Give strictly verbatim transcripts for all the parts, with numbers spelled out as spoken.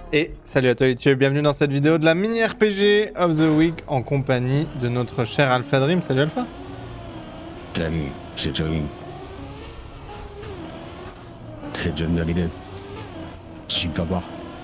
Et salut à toi YouTube, bienvenue dans cette vidéo de la mini R P G of the Week en compagnie de notre cher Alpha Dream. Salut Alpha. Salut, c'est Joey. C'est John Hallyday. Je suis papa.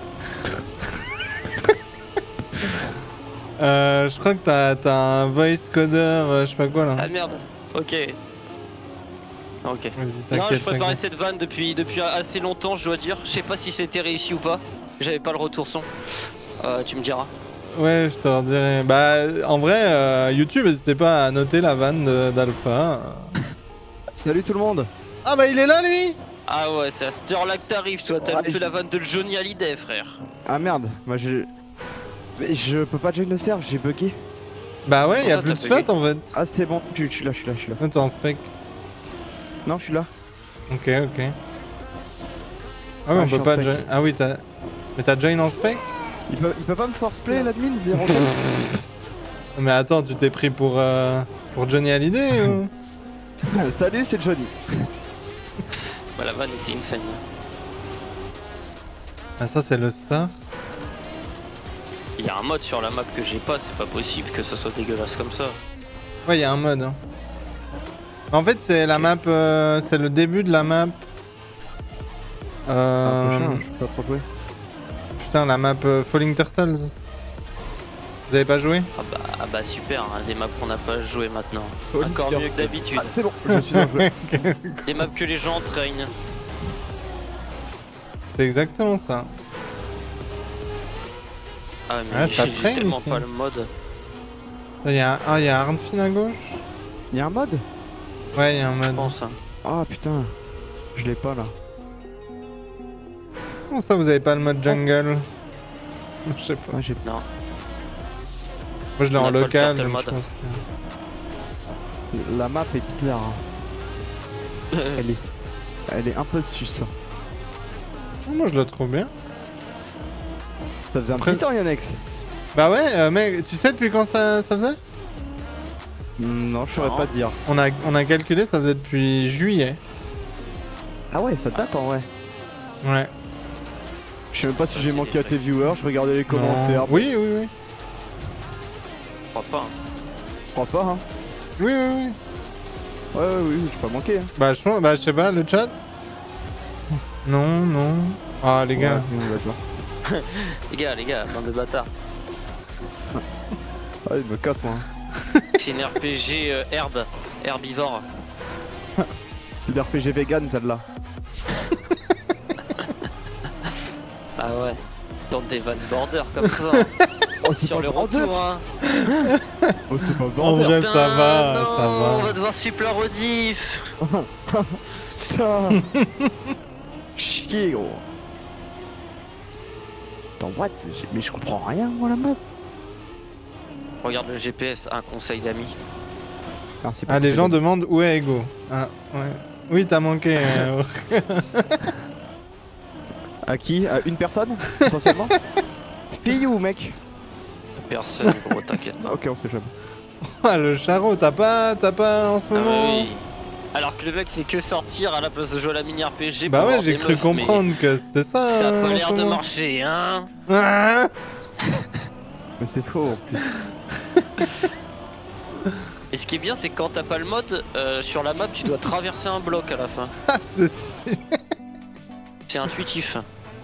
euh, je crois que t'as as un voice coder, euh, je sais pas quoi là. Ah merde, ok. Ok. Vas-y, Non, t'inquiète, je préparais t'inquiète. cette vanne depuis, depuis assez longtemps, je dois dire. Je sais pas si c'était réussi ou pas. J'avais pas le retour son. Euh, tu me diras. Ouais, je te redirai. Bah, en vrai, euh, YouTube, n'hésitez pas à noter la vanne d'Alpha. Salut tout le monde. Ah bah il est là lui. Ah ouais, c'est à cette heure-là que t'arrives, toi. T'as Ouais, loupé je- la vanne de Johnny Hallyday, frère. Ah merde, moi je... Mais je peux pas join le serve, j'ai bugué. Bah ouais, il y a Pourquoi plus de t'as slot bugué en fait. Ah c'est bon, je, je suis là, je suis là, je suis là. Attends, spec. Non, je suis là. Ok, ok. Ah oui, Ah, on je suis peut en pas spec. join. Ah oui, t'as. Mais t'as join en spec? Il peut, il peut pas me force play l'admin zéro. Mais attends, tu t'es pris pour euh, pour Johnny Hallyday ou... Salut, c'est Johnny. Bah, la vanne était insane. Ah ça c'est le star. Il y a un mode sur la map que j'ai pas, c'est pas possible que ça soit dégueulasse comme ça. Ouais, il y a un mode. Hein. En fait, c'est la map, euh, c'est le début de la map. Euh... Ah, prochain, je peux pas trop jouer. Putain, la map euh, Falling Turtles. Vous avez pas joué? Ah bah, ah bah super, hein, des maps qu'on n'a pas joué maintenant. Oh, Encore nickel. mieux que d'habitude. Ah, c'est bon, je suis dans le jeu. Des maps que les gens entraînent. C'est exactement ça. Ah mais Ouais, ça j'ai traîne tellement ici. pas le mode. Il y a, ah, il y a Arnfin à gauche. Il y a un mode? Ouais, il y a un Je mode. pense. Hein. Ah putain, je l'ai pas là. Comment ça, vous avez pas le mode jungle? Je sais pas. Ah, j'ai... Non. Moi, je l'ai On en a pas le local. turtle donc je mode. pense que- La map est bizarre. Hein. Elle est... Elle est un peu sus. Oh, moi, je le trouve bien. Ça faisait un Après- petit temps Yannex. Bah ouais, euh, mec, tu sais depuis quand ça, ça faisait? Non, je saurais Non. pas te dire. On a, on a calculé, ça faisait depuis juillet. Ah ouais, ça date en vrai. Ouais. Je sais même pas si Ça, j'ai c'est manqué des à tes viewers, je regardais les commentaires. Non. Oui, oui, oui. Je crois pas. Hein. Je crois pas, hein. Oui, oui, oui. Ouais, ouais, oui, j'ai pas manqué. Hein. Bah, je, bah, je sais pas, le chat. Non, non. Ah, les gars. Ouais, oui, d'accord. Les gars, les gars, bande de bâtards. Ah, il me casse moi. C'est une R P G euh, herbe, herbivore. C'est l'R P G vegan celle-là. Ah ouais. Tente des vannes border comme ça. Hein. Oh, c'est Sur pas le border. retour, hein. Oh, c'est pas En border. vrai, Putain, ça va, non, ça va. On va devoir suivre la rediff. Putain. Chier gros. Attends, what? J'ai- Mais je comprends rien moi la map. Regarde le G P S, un conseil d'amis. Ah, c'est pas Ah, les possible. gens demandent où est Ego. Ah, ouais. Oui, t'as manqué. euh, À qui? À une personne essentiellement. Fille ou mec? Personne, gros, t'inquiète pas. Ok, on sait jamais. Ah, le charreau, t'as pas, t'as pas en ce Ah moment? bah oui. Alors que le mec fait que sortir à la place de jouer à la mini R P G. Bah pour ouais, avoir j'ai des cru meufs, mais comprendre que c'était ça. Ça a euh, pas en l'air ce de moment. marcher, hein. Ah, Mais c'est faux en plus. Et ce qui est bien, c'est que quand t'as pas le mode, euh, sur la map, tu dois traverser un bloc à la fin. ah, c'est stylé. C'est intuitif.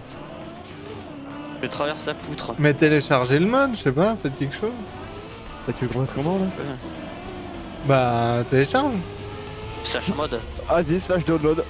Je traverse la poutre. Mais téléchargez le mode, je sais pas, faites quelque chose. Bah, tu veux qu'on fasse comment là? Bah, télécharge. Slash mode. Vas-y, slash download.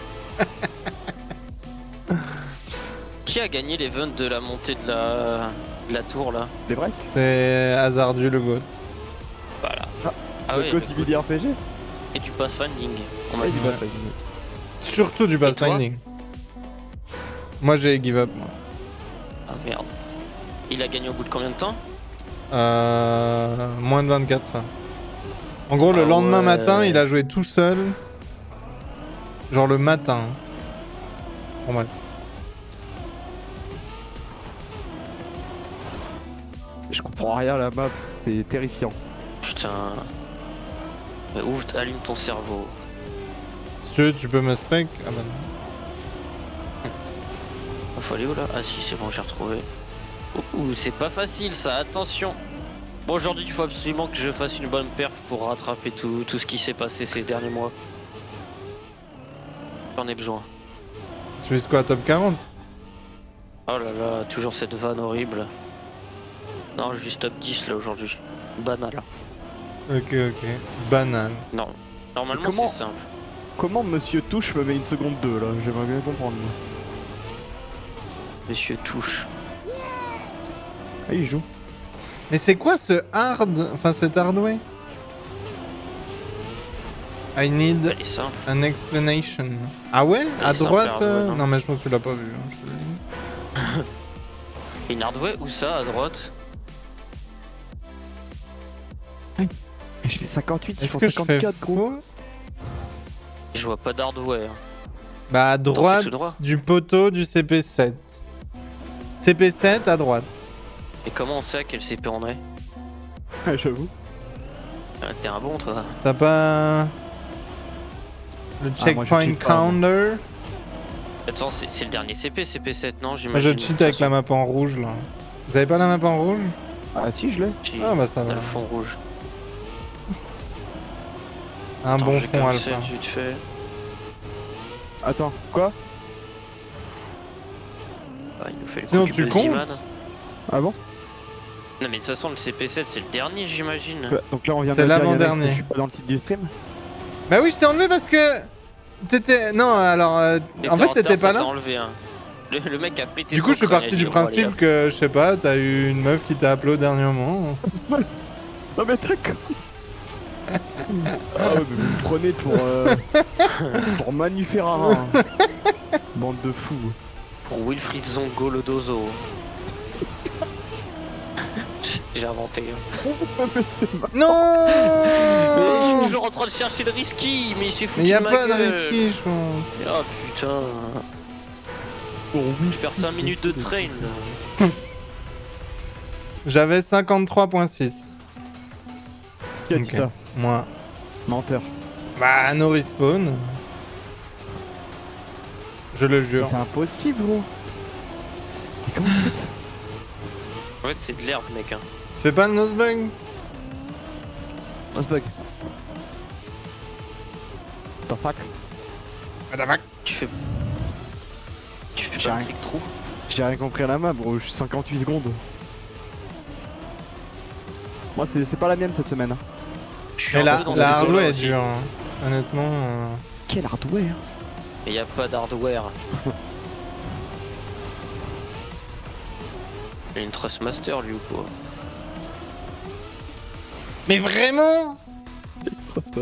Qui a gagné l'event de la montée de la, de la tour là? Des Brest? C'est hasardu le goat. Voilà. Ah, Ah Le ouais, code le I B D R P G? et du pathfinding. On m'a Ouais, dit. du Ouais. Brest, Surtout du pathfinding. Moi, j'ai give up. Moi. Ah merde. Il a gagné au bout de combien de temps? Euh... Moins de vingt-quatre heures. En gros, le Ah lendemain ouais. matin, il a joué tout seul. Genre le matin. Pour moi. Je comprends rien à la map, c'est terrifiant. Putain. Mais ouvre, allume ton cerveau. Si tu veux, tu peux me spec. Ah bah non. Il faut aller où là? Ah si, c'est bon, j'ai retrouvé. Ouh, c'est pas facile ça, attention. Bon, aujourd'hui, il faut absolument que je fasse une bonne perf pour rattraper tout, tout ce qui s'est passé ces derniers mois. J'en ai besoin. Tu vises quoi, top quarante? Oh là là, toujours cette vanne horrible. Non, juste top dix là aujourd'hui. Banal. Ok, ok. Banal. Non, normalement Comment- c'est simple. Comment Monsieur Touche me met une seconde deux là? J'aimerais bien comprendre. Monsieur touche. Ah, il joue. Mais c'est quoi ce hard... Enfin, cet hardware? I need Elle est simple. an explanation. Ah ouais? À est simple, droite hardware, euh, non Non, mais je pense que tu l'as pas vu. hein, je te le dis. Une hardware où ça à droite? Je fais cinquante-huit, ils Est-ce font que je fais cinquante-quatre gros. faux? Je vois pas d'hardware. Bah, à droite tout droit. du poteau du C P sept. C P sept à droite. Et comment on sait à quel C P on est? Ah, j'avoue. Ah, T'es un bon toi. T'as pas... Le Ah, moi, je checkpoint check pas, moi. counter? Attends, c'est c'est le dernier C P, C P sept, non? Moi, J'imagine. je cheat avec la map en rouge, là. Vous avez pas la map en rouge? Ah si, je l'ai. Ah bah ça va. Le fond rouge. Un Attends, bon j'ai fond comme alpha. ça, vite fait. Attends, quoi? Ah, il nous fait le Sinon, coup tu du comptes Buzzman. Ah bon? Non mais de toute façon le C P sept c'est le dernier j'imagine. Ouais, donc là on vient de C'est me dire, Yannick, l'avant-dernier. que je suis pas dans le titre du stream. Bah oui, je t'ai enlevé parce que... T'étais... Non, alors... euh, Et En t'es fait, retard, t'étais ça pas t'a là. enlevé, hein. le, le mec a pété Du son coup, je suis crâne, parti il a du dit, bon, allez, principe hop. que, je sais pas, t'as eu une meuf qui t'a appelé au dernier moment. Non mais d'accord. Ah ouais, mais vous me prenez pour... Euh... pour Manu Ferrara. hein. Bande de fous. Pour Wilfried Zongo Lodozo. J'ai inventé. hein. Mais c'était marrant. Non Mais je suis toujours en train de chercher le risky, mais j'ai foutu Mais y'a ma pas de gueule. risky, je pense. Ah putain. Bon, oui, Je perds cinq minutes de train là. J'avais cinquante-trois virgule six. Qui a dit Ok. ça? Moi. Menteur. Bah, no respawn. Je le Mais jure. c'est impossible gros. Mais comment vous faites? En fait c'est de l'herbe mec. Hein. Tu fais pas le nosebug? On se bug. T'en fuck. Tu fais... Tu fais J'ai pas rien. le trick trou. J'ai rien compris à la map bro, je suis cinquante-huit secondes. Moi c'est c'est pas la mienne cette semaine. hein. Je suis Mais un la, peu dans la ce hardware jeu-là est aussi. dure. hein. Honnêtement. euh, Quel hardware? Mais y a pas d'hardware. Il a une Trustmaster lui ou quoi? Mais vraiment? Ça se passe.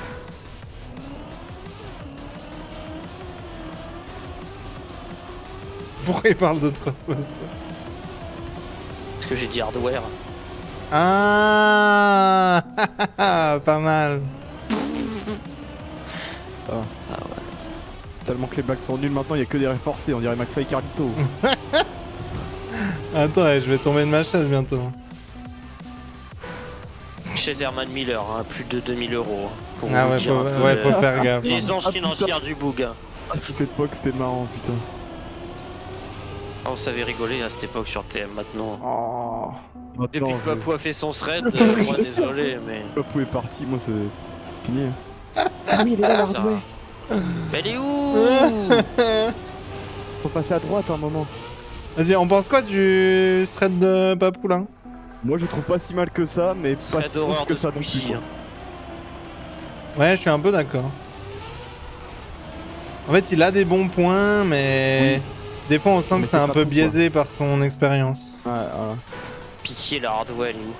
Pourquoi il parle de Trustmaster? Parce que j'ai dit hardware. Ah pas mal. Ah ouais. Tellement que les blagues sont nulles maintenant, il y a que des renforcés, on dirait McFly et Carlito. Attends, eh, je vais tomber de ma chaise bientôt. Chez Herman Miller, hein, plus de deux mille euros. hein, pour Ah vous ouais, dire faut, un peu ouais, le- faut faire gaffe. hein. Les anges Ah, financières du boug. hein. À cette époque c'était marrant putain. Ah, on savait rigoler à cette époque sur T M maintenant. Oh. Depuis Maintenant, que Papou a fait son thread, Le euh, truc, moi c'est désolé, mais. Papou est parti, moi c'est fini. Ah oui, il est là l'hardware. Mais elle est où? Faut passer à droite à un moment. Vas-y, on pense quoi du thread de Papou là? Moi je trouve pas si mal que ça, mais pas Thread si d'horreur ouf que de ça non plus. Squeezie, quoi. hein. Ouais, je suis un peu d'accord. En fait, il a des bons points, mais des fois on sent Mais que c'est c'est un pas peu tout, biaisé par son expérience. Ouais, voilà. Pitié, la hardware, elle est où?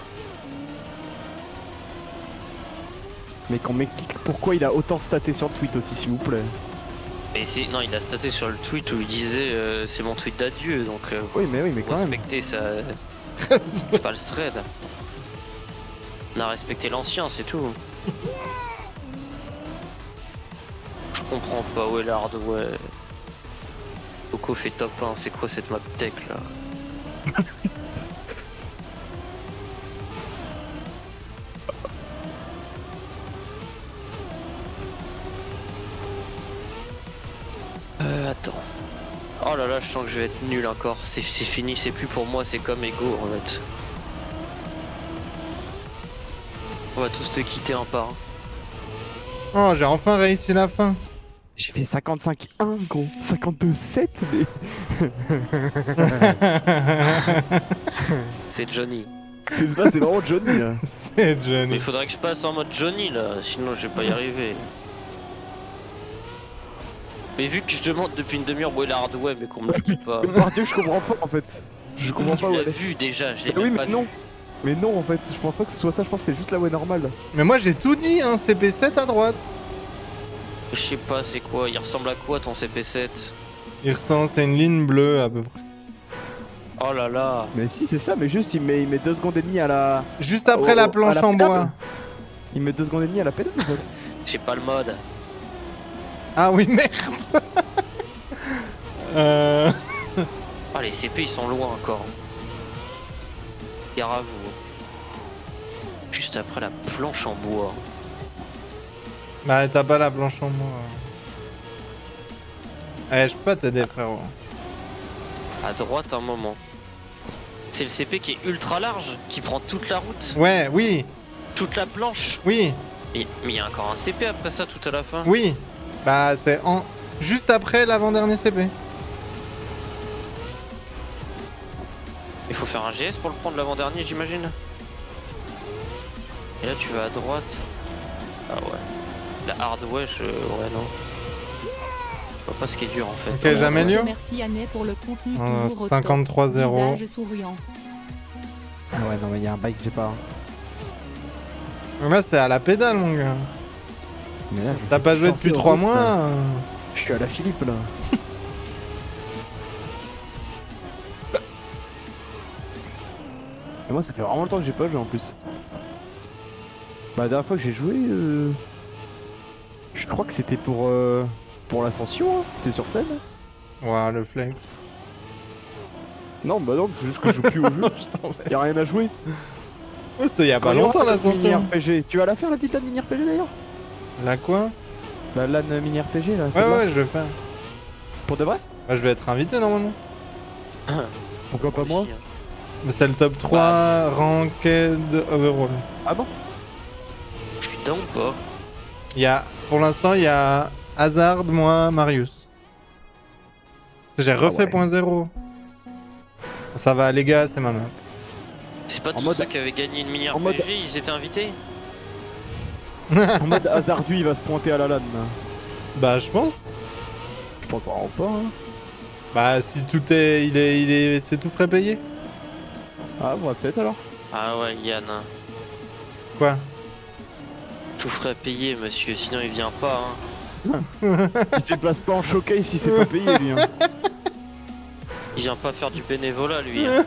Mais qu'on m'explique pourquoi il a autant staté sur le tweet aussi, s'il vous plaît. Mais c'est... Non, il a staté sur le tweet où il disait euh, c'est mon tweet d'adieu, donc euh, Oui, mais oui, mais faut quand même. respecter ça. C'est pas le thread. On a respecté l'ancien, c'est tout. Je comprends pas où est la hardware. Coco fait top un, c'est quoi cette map tech là? Euh, attends. Oh là là, je sens que je vais être nul encore. C'est fini, c'est plus pour moi, c'est comme Ego en fait. On va tous te quitter un par un. Oh, j'ai enfin réussi la fin. J'ai fait cinquante-cinq un gros. cinquante-deux sept mais... C'est Johnny. C'est ça, c'est vraiment Johnny là. C'est Mais Johnny. il faudrait que je passe en mode Johnny là, sinon je vais pas y arriver. Mais vu que je demande depuis une demi-heure où est la hardware mais qu'on me le dit pas. Par Dieu, je comprends pas en fait. Je comprends Tu pas où l'as elle est. vu déjà, je l'ai Mais oui, même mais pas non. vu. Mais non, en fait, je pense pas que ce soit ça, je pense que c'est juste la way normale. Mais moi j'ai tout dit, hein, C P sept à droite. Je sais pas c'est quoi, il ressemble à quoi ton C P sept? Il ressemble, c'est une ligne bleue à peu près. Oh là là. Mais si, c'est ça, mais juste il met, il met deux secondes et demie à la. Juste après Oh, la à planche la en pédale. bois. Il met deux secondes et demie à la pédale en fait. J'ai pas le mode. Ah oui, merde. euh... Ah les C P ils sont loin encore. Gare à vous. Juste après la planche en bois. Bah t'as pas la planche en bois. Eh, je peux pas t'aider frérot. À droite un moment. C'est le C P qui est ultra large, qui prend toute la route, Ouais, oui, toute la planche. oui, Mais mais il y a encore un C P après ça tout à la fin. oui. Bah c'est en... juste après l'avant-dernier C P. Il faut faire un G S pour le prendre l'avant-dernier j'imagine. Et là tu vas à droite. Ah ouais. La hardware je... ouais non. Je vois pas ce qui est dur en fait. Ok, j'améliore. Merci Annette pour le contenu Euh, toujours au top. cinquante-trois zéro. Visage souriant. Ah ouais, non, mais il y a un bike que j'ai pas. Là c'est à la pédale mon gars. Mais là, je T'as fais pas joué distancer depuis aux trois routes, mois là. euh. Je suis à la Philippe là. Et moi, ça fait vraiment longtemps que j'ai pas joué en plus. Bah, la dernière fois que j'ai joué, euh... je crois que c'était pour euh... pour l'ascension, hein. C'était sur scène. Ouah, le flex. Non, bah non, c'est juste que je joue plus au jeu. Je t'en vais. Y'a rien à jouer. Ouais, c'était il y a pas Quand il y aura longtemps la mini l'ascension. R P G. Tu vas la faire la petite LAN mini R P G d'ailleurs? La quoi? La LAN mini R P G là. Ouais, celle-là. ouais, je vais faire. Pour de vrai? Bah, je vais être invité normalement. Pourquoi pas moi? Aussi, hein. Mais c'est le top trois ranked overall. Ah bon? Je suis down ou pas? Il y a, pour l'instant, il y a Hazard, moi, Marius. J'ai refait ouais. point zéro. Ça va, les gars, c'est ma map. C'est pas En tous mode- ceux qui avaient gagné une mini en R P G, mode- ils étaient invités? En mode hasardu, il va se pointer à la LAN. là. Bah, je pense. Je pense vraiment pas. Hein. Bah, si tout est, il est, il est, c'est tout frais payé. Ah, bon, peut-être alors. Ah ouais Yann, hein. Quoi? Tout frais payé monsieur, sinon il vient pas hein. Il se déplace pas en showcase si c'est pas payé lui. Hein. Il vient pas faire du bénévolat lui. Hein.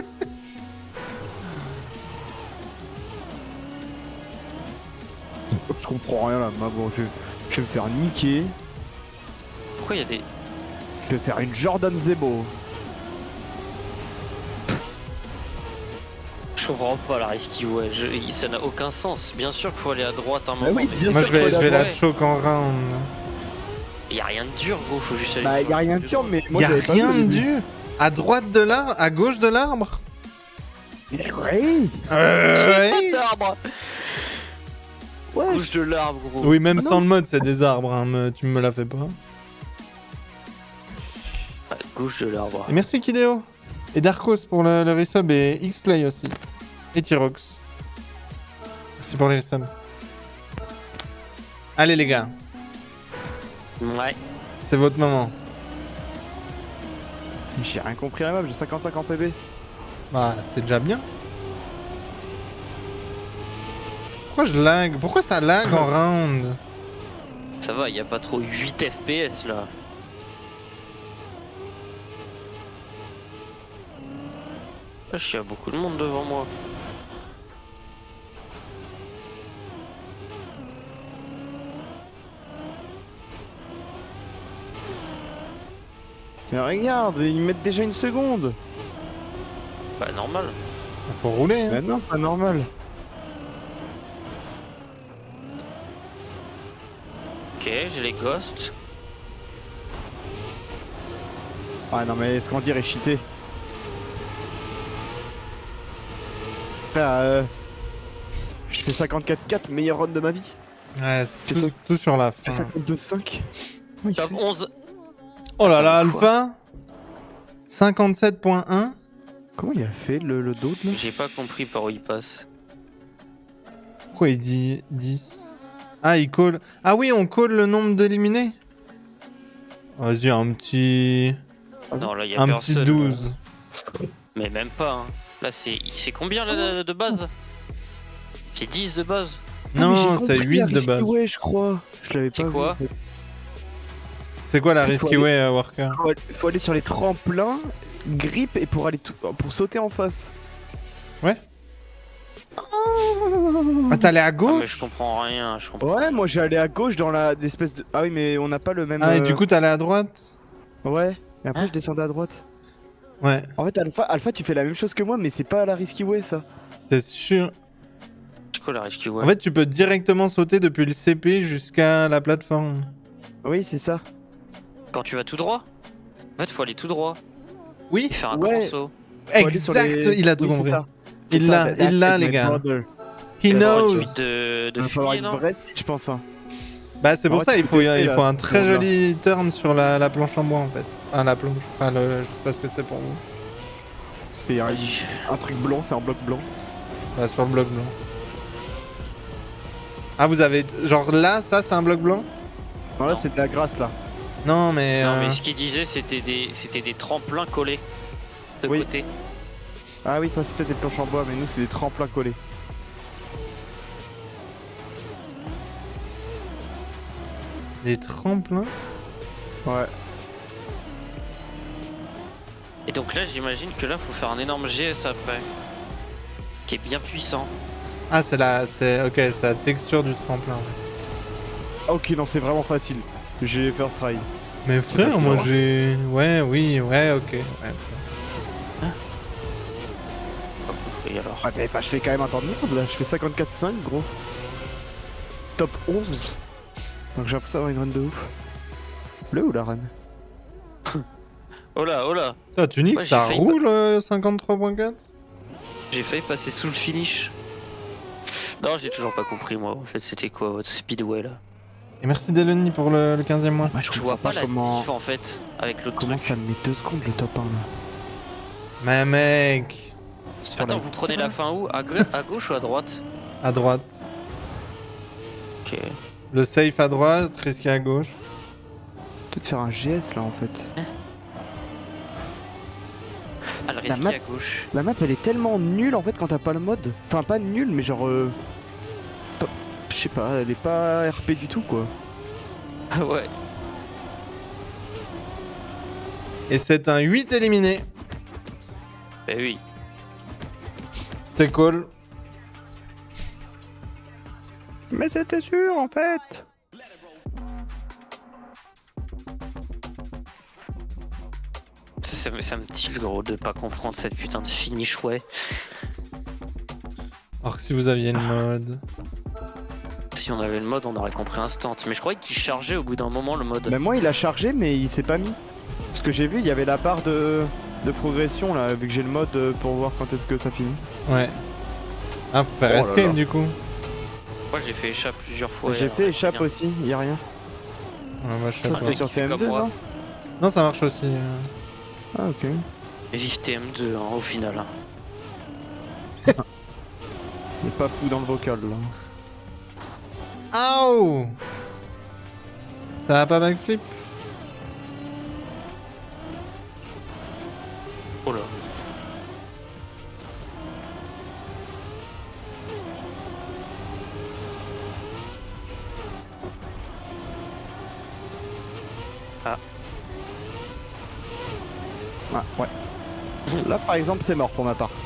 Je comprends rien là, mais bon, je, je vais me faire niquer. Pourquoi il y a des... Je vais faire une Jordan Zebo. Je comprends pas la risky ouais, je... ça n'a aucun sens. Bien sûr qu'il faut aller à droite un moment, oui, mais bien Moi, sûr, je vais, faut je vais la ouais. choke en round. y a rien de dur gros, faut juste aller... Bah, sur y a le rien de truc dur, mais Il moi y a j'avais pas rien vu au de début. dur. À droite de l'arbre, à gauche de l'arbre. Mais ouais. Euh, ouais. Pas d'arbre. Ouais. Couche de l'arbre gros. Oui, même Ah non. sans le mode, c'est des arbres. Hein, me- tu me la fais pas. Ah, gauche de l'arbre. Et merci Kideo. Et Darkos pour le, le resub et X-Play aussi. Et Tyrox. Merci pour les resubs. Allez les gars, Ouais. c'est votre moment. J'ai rien compris à la map, j'ai cinquante-cinq en P B. Bah, c'est déjà bien. Pourquoi je lag? Pourquoi ça lag en round? Ça va, y a pas trop huit F P S là. Ah, il y a beaucoup de monde devant moi. Mais regarde, ils mettent déjà une seconde. Bah normal. Faut rouler. Hein. Mais non, pas normal. Ok, j'ai les ghosts. Ah non mais Scandir est cheaté. Frère, euh... je fais cinquante-quatre quatre, meilleur run de ma vie. Ouais, Fais c'est tout, ça. tout sur la Je fais fin. cinquante-deux cinq. Top onze. Oh là là, Quoi Alpha cinquante-sept point un. Comment il a fait le, le dos là? J'ai pas compris par où il passe. Pourquoi il dit dix? Ah, il call. Ah oui, on call le nombre d'éliminés. Vas-y, un petit... Non, là, il y a Un personne. petit douze. Mais même pas. Hein. Là, c'est c'est combien là, de, de base? C'est dix de base. Non, c'est huit de base. Ouais, je crois. Je l'avais pas C'est vu, quoi en fait. C'est quoi la Il faut Risky aller- Way euh, Worker? Faut aller- faut aller sur les tremplins, grip et pour aller tout... pour sauter en face. Ouais. Ah, t'es allé à Ah, mais je gauche? comprends rien. Je comprends. Ouais, moi j'ai allé à gauche dans la l'espèce de. Ah oui, mais on n'a pas le même. Ah, et euh, du coup, t'es allé à droite? Ouais. Et après Hein je descendais à droite. Ouais. En fait, Alpha, Alpha, tu fais la même chose que moi, mais c'est pas à la risky way ça. T'es sûr? C'est quoi la rescue ouais. En fait, tu peux directement sauter depuis le C P jusqu'à la plateforme. Oui, c'est ça. Quand tu vas tout droit. En fait, faut aller tout droit. Oui, Et faire un Ouais. grand saut. Faut aller sur exact, les- il a tout Oui, c'est compris. ça. Il C'est l'a, ça, il l'a, that's les it, my gars. brother. He Il va y avoir une knows. suite de, de Il va falloir fumier, une non vraie speed, je pense. Hein. Bah, c'est pour Ouais, ça, tu il peux faut, tester, il là, faut un ce très tour-là. joli turn sur la, la planche en bois, en fait. Enfin, la planche. Enfin, le... je sais pas ce que c'est pour vous. C'est un, Vas-y. un truc blanc, c'est un bloc blanc. Bah, sur le bloc blanc. Ah, vous avez... Genre là, ça, c'est un bloc blanc? Non, là Non. c'est de la grâce là. Non, mais... Non, euh, mais ce qu'il disait, c'était des, c'était des tremplins collés de Oui. côté. Ah oui, toi c'était des planches en bois, mais nous c'est des tremplins collés. Des tremplins? Ouais. Et donc là, j'imagine que là, faut faire un énorme G S après. Qui est bien puissant. Ah, c'est la... c'est... Ok, c'est la texture du tremplin. Ah, ok, non, c'est vraiment facile. J'ai first try. Mais frère, facile, moi hein. j'ai... Ouais, oui, ouais, ok. Ouais. Pas compris alors. Ouais, mais enfin, je fais quand même un temps de merde là. Je fais cinquante-quatre cinq, gros. Top onze. Donc j'ai l'impression d'avoir une run de ouf. Le ou la run? Oh là, oh là. Putain, tu niques, Ouais, j'ai ça failli- roule euh, cinquante-trois point quatre? J'ai failli passer sous le finish. Non, j'ai toujours pas compris moi. En fait, c'était quoi votre speedway là? Et merci Delony pour le, le quinzième mois. Ouais, Je vois pas la comment... diff en fait avec l'autre Comment truc. ça me met deux secondes le top un là. Mais mec, Sur Attends, la- vous prenez la fin où? À, gau- à gauche ou à droite? à droite. Ok. Le safe à droite, risqué à gauche. Peut-être faire un G S là en fait. Ah, le La risqué map- à gauche. La map elle est tellement nulle en fait quand t'as pas le mode. Enfin pas nulle mais genre... Euh... pas- Je sais pas, elle est pas R P du tout quoi. Ah ouais. Et c'est un huit éliminé. Bah oui. C'était cool. Mais c'était sûr en fait. Ça, me- ça me tue gros de pas comprendre cette putain de finish ouais. Alors que si vous aviez le mode... Si on avait le mode, on aurait compris instant. Mais je croyais qu'il chargeait au bout d'un moment le mode. Bah moi il a chargé mais il s'est pas mis. Parce que j'ai vu il y avait la barre de, de progression là vu que j'ai le mode euh, pour voir quand est-ce que ça finit. Ouais. Ah, faut faire Oh là escape là. du coup. Moi j'ai fait échappe plusieurs fois. j'ai et fait alors, échappe bien. aussi, y a rien. Ouais, moi, je sais Ça pas. c'était mec sur qui fait T M deux comme moi. non? Non, ça marche aussi. euh. Ah ok. Et vive T M deux hein, au final. hein. Il est pas fou dans le vocal là. Aouh! Ça va pas backflip? Oh là. Ah ouais. Là par exemple c'est mort pour ma part.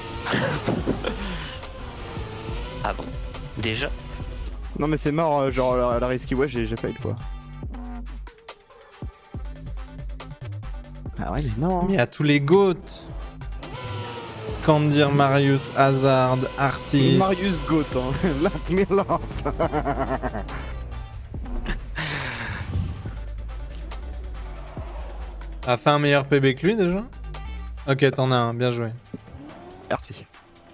Ah bon? Déjà? Non mais c'est mort euh, genre la, la risky ouais j'ai j'ai failli quoi. Ah ouais mais non. Mais à tous les goats. Scandir, Marius, Hazard, Artis. Marius Goat hein. Let me laugh. A fait un meilleur P B que lui déjà? Ok, t'en as un, bien joué. Merci.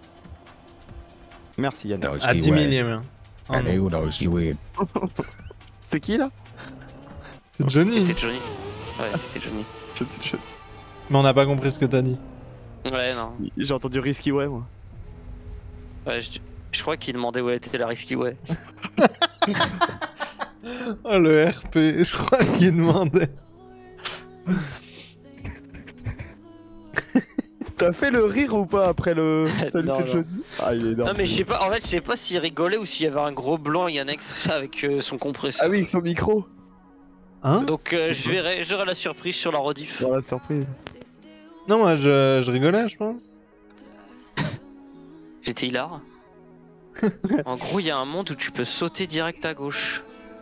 Merci Yann. À dix millième. Hein. Oh, non. Allez, où là aussi, oui. C'est qui là? C'est Johnny. C'était Johnny. Ouais, c'était Johnny. Mais on n'a pas compris ce que t'as dit. Ouais, non. J'ai entendu Risky ouais moi. Ouais, je, je crois qu'il demandait où était la Risky ouais. Oh le R P, je crois qu'il demandait. T'as fait le rire ou pas après le Salut Non, c'est non. Johnny? Ah il est énorme. Non mais je sais pas, en fait je sais pas s'il rigolait ou s'il y avait un gros blanc Yannex avec euh, son compresseur. Ah oui, avec son micro. Hein? Donc euh, je verrai, j'aurai la surprise sur la rediff. Dans la surprise. Non, moi je, je rigolais, je pense. J'étais hilar. En gros, il y a un monde où tu peux sauter direct à gauche.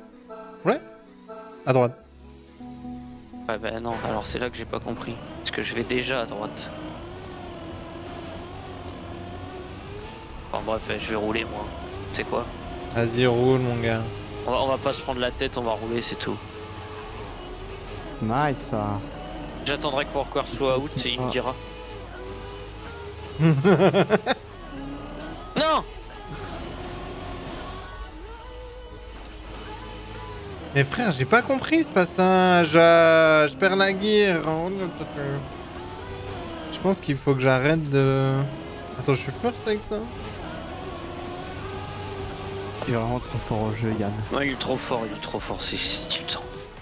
À droite. Ouais bah non, alors c'est là que j'ai pas compris. Parce que je vais déjà à droite. Enfin bref, je vais rouler moi. C'est quoi? Vas-y, roule, mon gars. on va, on va pas se prendre la tête, on va rouler, c'est tout. Nice ça. J'attendrai que Worker soit out et il me dira. Non! Mais frère, j'ai pas compris ce passage. euh, Je perds la guerre. Je pense qu'il faut que j'arrête de... Attends, je suis fort avec ça. Il est vraiment trop fort au jeu Yann. Ouais, il est trop fort, il est trop fort, c'est tiltant.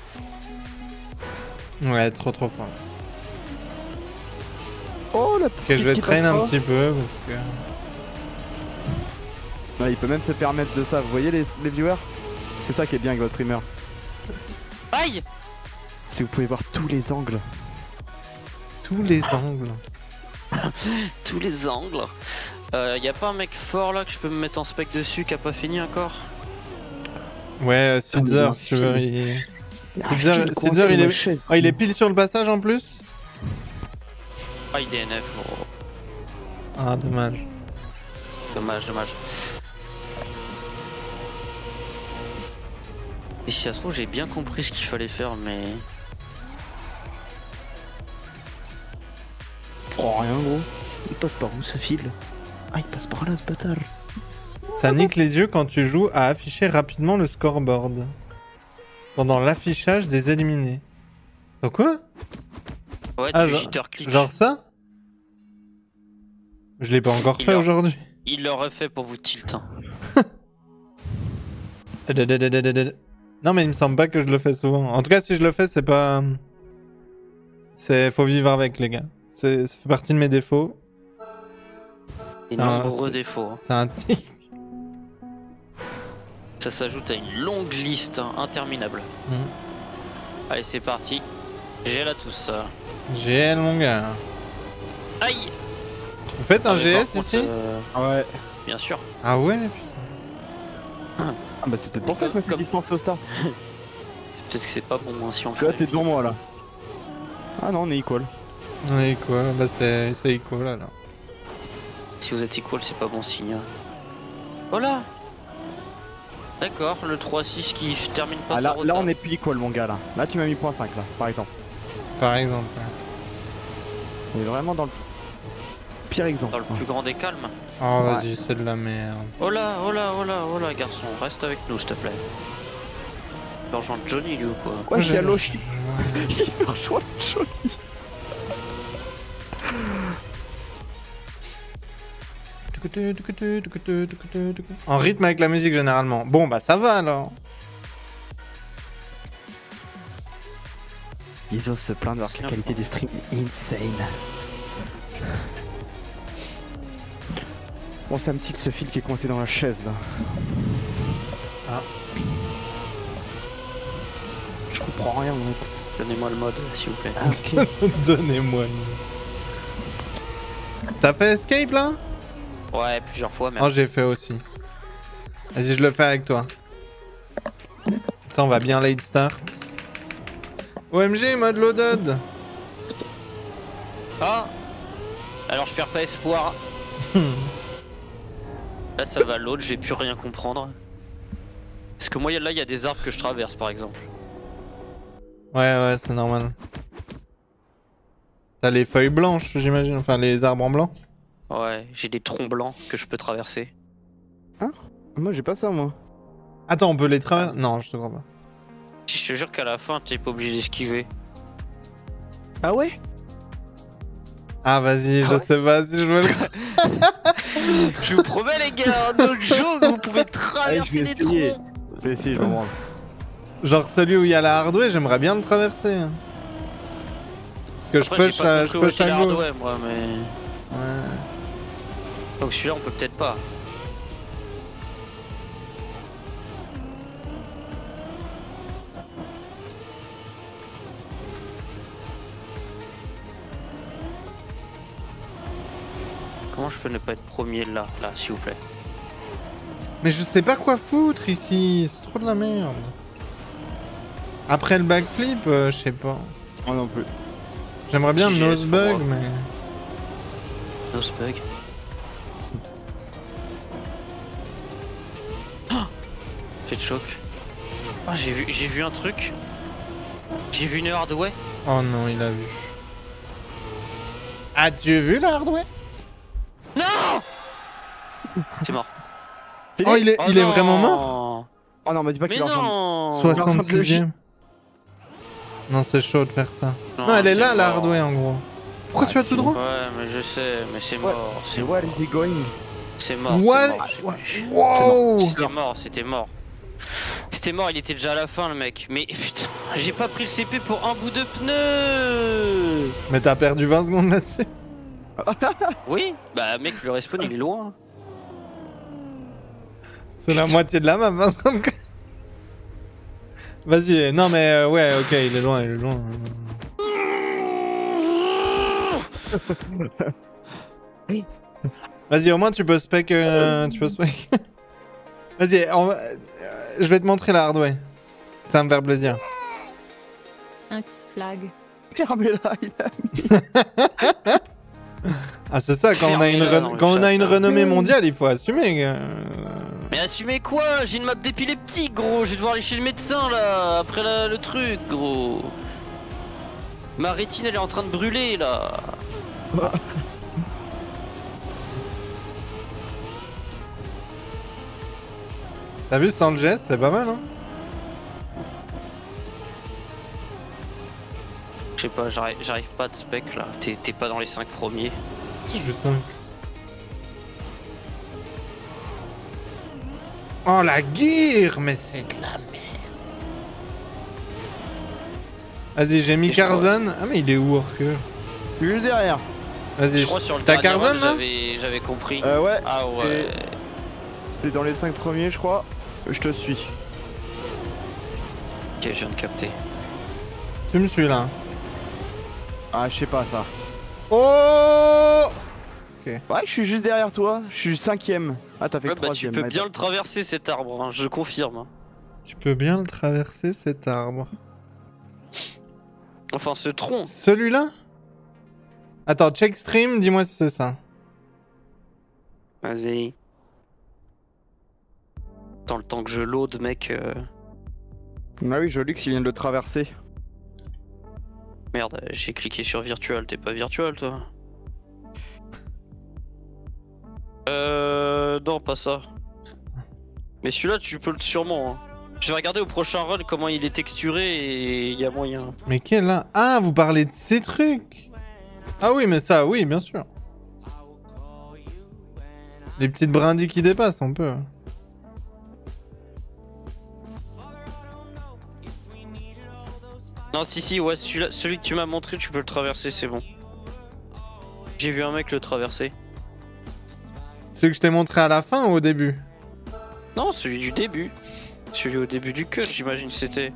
Ouais, trop trop fort. Oh la Ok, petite je vais qui traîner passe un pas. petit peu parce que... Ouais, il peut même se permettre de ça. Vous voyez les, les viewers? C'est ça qui est bien avec votre streamer. Aïe! C'est que vous pouvez voir tous les angles. Tous les angles. Tous les angles. Euh, y a pas un mec fort là que je peux me mettre en spec dessus qui a pas fini encore? Ouais, Sidzer, Ah, si tu veux. Il... Ah, Sidzer, putain, Sidzer, il coincé dans est... la chaise. Oh, il est pile sur le passage en plus. Ah, il D N F. Oh. Ah, dommage. Dommage, dommage. Et si ça se trouve, j'ai bien compris ce qu'il fallait faire, mais. Oh rien gros. Il passe par où ce fil? Ah il passe par là ce bâtard. Ça nique les yeux quand tu joues à afficher rapidement le scoreboard. Pendant l'affichage des éliminés. Donc quoi? Ouais, Ah, tu genre- jitter click. Genre ça? Je l'ai pas encore Il fait a- aujourd'hui. Il l'aurait fait pour vous tilt. Hein. Non mais il me semble pas que je le fais souvent. En tout cas si je le fais c'est pas... C'est... Faut vivre avec les gars. C'est... Ça fait partie de mes défauts. Des C'est un- nombreux c'est- défauts. hein. C'est un tic. Ça s'ajoute à une longue liste hein, interminable. Mm. Allez, c'est parti. J'ai la tous. euh. G L mon gars. Aïe! Vous faites un Ah, mais G par S contre, ici? euh, Ouais. Bien sûr. Ah ouais putain. Ah bah c'est peut-être pour ça que Comme- m'a fait comme- distancer au start. Peut-être que c'est pas bon hein, si on Là fait. t'es devant moi là. Ah non on est equal. Oui quoi, bah c'est... C'est equal alors. Si vous êtes equal, c'est pas bon signe. Voilà! D'accord, le trois six qui termine pas Ah là, son là retard. on est plus equal mon gars là. Là tu m'as mis point cinq là par exemple. Par exemple. ouais. On est vraiment dans le pire exemple. Dans le plus grand des calmes. Oh vas-y c'est de la merde. Oh là, oh là, oh là, oh là, garçon, reste avec nous s'il te plaît. Tu peux rejoindre Johnny lui ou quoi? Ouais je suis à Je- Loshi. Il fait rejoindre Johnny. En rythme avec la musique généralement. Bon bah ça va alors. Ils osent se plaindre alors que la qualité du stream est insane. Bon c'est un petit de ce fil qui est coincé dans la chaise là. Ah. Je comprends rien en fait. Donnez-moi le mode s'il vous plaît. Ah ok. Donnez-moi le... T'as fait escape là? Ouais, plusieurs fois, mais Oh j'ai fait aussi. Vas-y je le fais avec toi. Ça on va bien late start. O M G mode loaded. Ah! Alors je perds pas espoir. Là ça va l'autre, j'ai pu rien comprendre. Parce que moi là il y a des arbres que je traverse par exemple. Ouais ouais c'est normal. T'as les feuilles blanches, j'imagine, enfin les arbres en blanc. Ouais, j'ai des troncs blancs que je peux traverser. Moi, j'ai pas ça, moi. Attends, on peut les traverser? Non, je te crois pas. Si je te jure qu'à la fin, t'es pas obligé d'esquiver. Ah ouais? Ah, vas-y, Ah je ouais sais pas si je veux le. Je vous promets, les gars, un autre jeu où vous pouvez traverser vais les essayer. troncs. Je vais essayer, je vais voir. Genre celui où il y a la hardway, j'aimerais bien le traverser. hein. Parce que Après, je j'ai push pas à, compris je où push était à la gauche. hardware, moi, mais. Ouais. Donc celui-là, on peut peut-être pas. Comment je peux ne pas être premier là, là, s'il vous plaît? Mais je sais pas quoi foutre ici, c'est trop de la merde. Après le backflip, euh, je sais pas. Moi non plus. J'aimerais bien Si le j'ai nose pour moi. bug, mais. No bug. Oh, j'ai de choc. Ah, j'ai vu, j'ai vu un truc. J'ai vu une hardware. Oh non, il a vu. As-tu vu la hardware? Non. C'est mort. Oh, il est, Oh il est non. vraiment mort? Oh non, mais dis pas Mais qu'il est en train de- non. soixante-sixième. Non, c'est chaud de faire ça. Non, elle est là, c'est la mort. hardware, en gros. Pourquoi Ah, tu vas tout c'est droit? Ouais, mais je sais, mais c'est Ouais. mort. C'est Mais mort. where is he going? C'est mort. C'est What? mort. je sais What? plus. Wow! C'était mort, c'était mort. C'était mort, il était déjà à la fin le mec. Mais putain, j'ai pas pris le C P pour un bout de pneu. Mais t'as perdu vingt secondes là-dessus. Oui, bah mec, le respawn il est loin. C'est la moitié de la map, vingt secondes. Vas-y, non mais euh, ouais, ok, il est loin, il est loin. Vas-y, au moins tu peux spec. euh, tu peux spec. Vas-y, on va- euh, je vais te montrer la hardware. Ça va me faire plaisir. X flag. Mais là, il a... Ah, c'est ça, quand on a une, Fermez-la ren- dans le quand on a chat, une hein. renommée mondiale, il faut assumer. que- Mais assumez quoi? J'ai une map d'épileptique gros, je vais devoir aller chez le médecin là, après la- le truc gros. Ma rétine elle est en train de brûler là. T'as vu sans le geste, c'est pas mal, hein? Je sais pas, j'arrive j'arrive pas de spec là. T'es t'es pas dans les cinq premiers. C'est juste cinq. Oh la gear, mais c'est de la merde. Vas-y, j'ai mis Et je crois- Carzan. Ah mais il est où Orker? Juste derrière. Vas-y, Je crois sur le t'as dernier Carzan run, là? j'avais j'avais compris. Euh, ouais. Ah ouais. T'es dans les cinq premiers, je crois. Je te suis. Ok, je viens de capter. Tu me suis là. Ah, je sais pas ça. Oh! Ouais, je suis juste derrière toi. Je suis cinquième. Ah, t'as fait Ouais, bah tu troisième. peux ouais, bien le traverser cet arbre, hein, je confirme. hein. Tu peux bien le traverser cet arbre. Enfin ce tronc. Celui-là? Attends, check stream, dis-moi si c'est ça. Vas-y. Dans le temps que je load mec. euh, Ah oui, joli qu'il vient de le traverser. Merde, j'ai cliqué sur virtual, t'es pas virtual toi? Euh... Non, pas ça. Mais celui-là, tu peux le sûrement. Hein. Je vais regarder au prochain run comment il est texturé et il y a moyen. Mais quel là? Ah, vous parlez de ces trucs? Ah oui, mais ça, oui, bien sûr. Les petites brindilles qui dépassent, on peut. Non, si, si, ouais, celui-là, celui que tu m'as montré, tu peux le traverser, c'est bon. J'ai vu un mec le traverser. Celui que je t'ai montré à la fin ou au début? Non, celui du début. Celui au début du cut, j'imagine que c'était.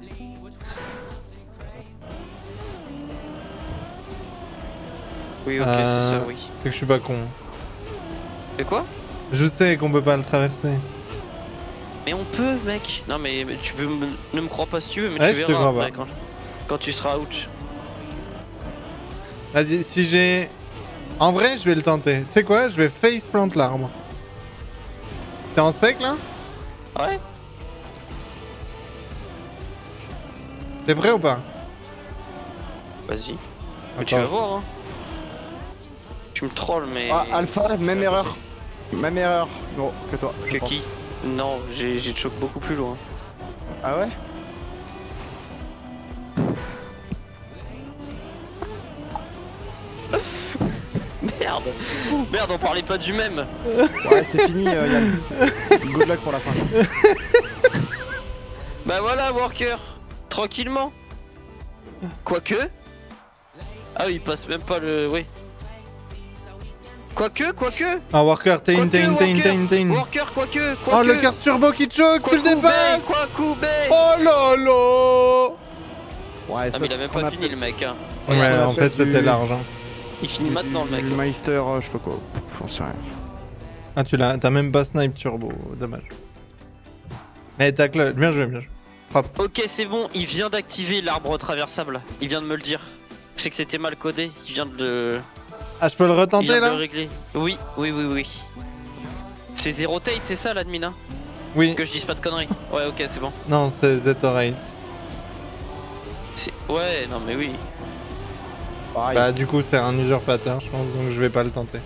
Oui, ok, Euh, c'est ça, oui. C'est que je suis pas con. Et quoi? Je sais qu'on peut pas le traverser. Mais on peut, mec. Non, mais, mais tu peux me- ne me crois pas si tu veux, mais Ouais, tu je te verras crois après, quand, quand tu seras out. Vas-y, si j'ai... En vrai, je vais le tenter. Tu sais quoi? Je vais face plant l'arbre. T'es en spec là? Ouais. T'es prêt ou pas? Vas-y. Mais tu Attends, vas je- voir, hein. Tu me trolls, mais. Ah, Alpha, même erreur. Même erreur, gros, que toi. je Que pense. qui? Non, j'ai j'ai choc beaucoup plus loin. Ah ouais? Merde! Merde, on parlait pas du même! Ouais, c'est fini, euh, Yann. Good luck pour la fin. Bah voilà, Worker! Tranquillement! Quoique? Ah oui, il passe même pas le. Oui. Quoique, quoique! Ah, Worker, t'es in, t'es in, t'es in, t'es in, t'es in. Worker, quoique! Oh, Quoique! le curse turbo qui te choque, tu le dépasses! Quaku Bay! Oh là là! Ouais, Ah, mais il a même pas fini le mec, hein. Ouais, qu'on en fait, appelle c'était du- l'argent. Il finit maintenant le mec. Le Meister, euh, je sais pas quoi. J'en sais rien. Ah, tu l'as, t'as même pas snipe turbo, dommage. Mais t'as cloche, bien joué, bien joué. Frappe. Ok, c'est bon, il vient d'activer l'arbre traversable. Il vient de me le dire. Je sais que c'était mal codé, il vient de le. Ah, je peux le Il retenter vient de là? le régler. Oui, oui, oui, oui. C'est zéro tate, c'est ça l'admin, hein? Oui. Que je dise pas de conneries. Ouais, ok, c'est bon. Non, c'est Zetorate. C'est- Ouais, non, mais oui. Pareil. Bah, du coup, c'est un usurpateur, je pense, donc je vais pas le tenter.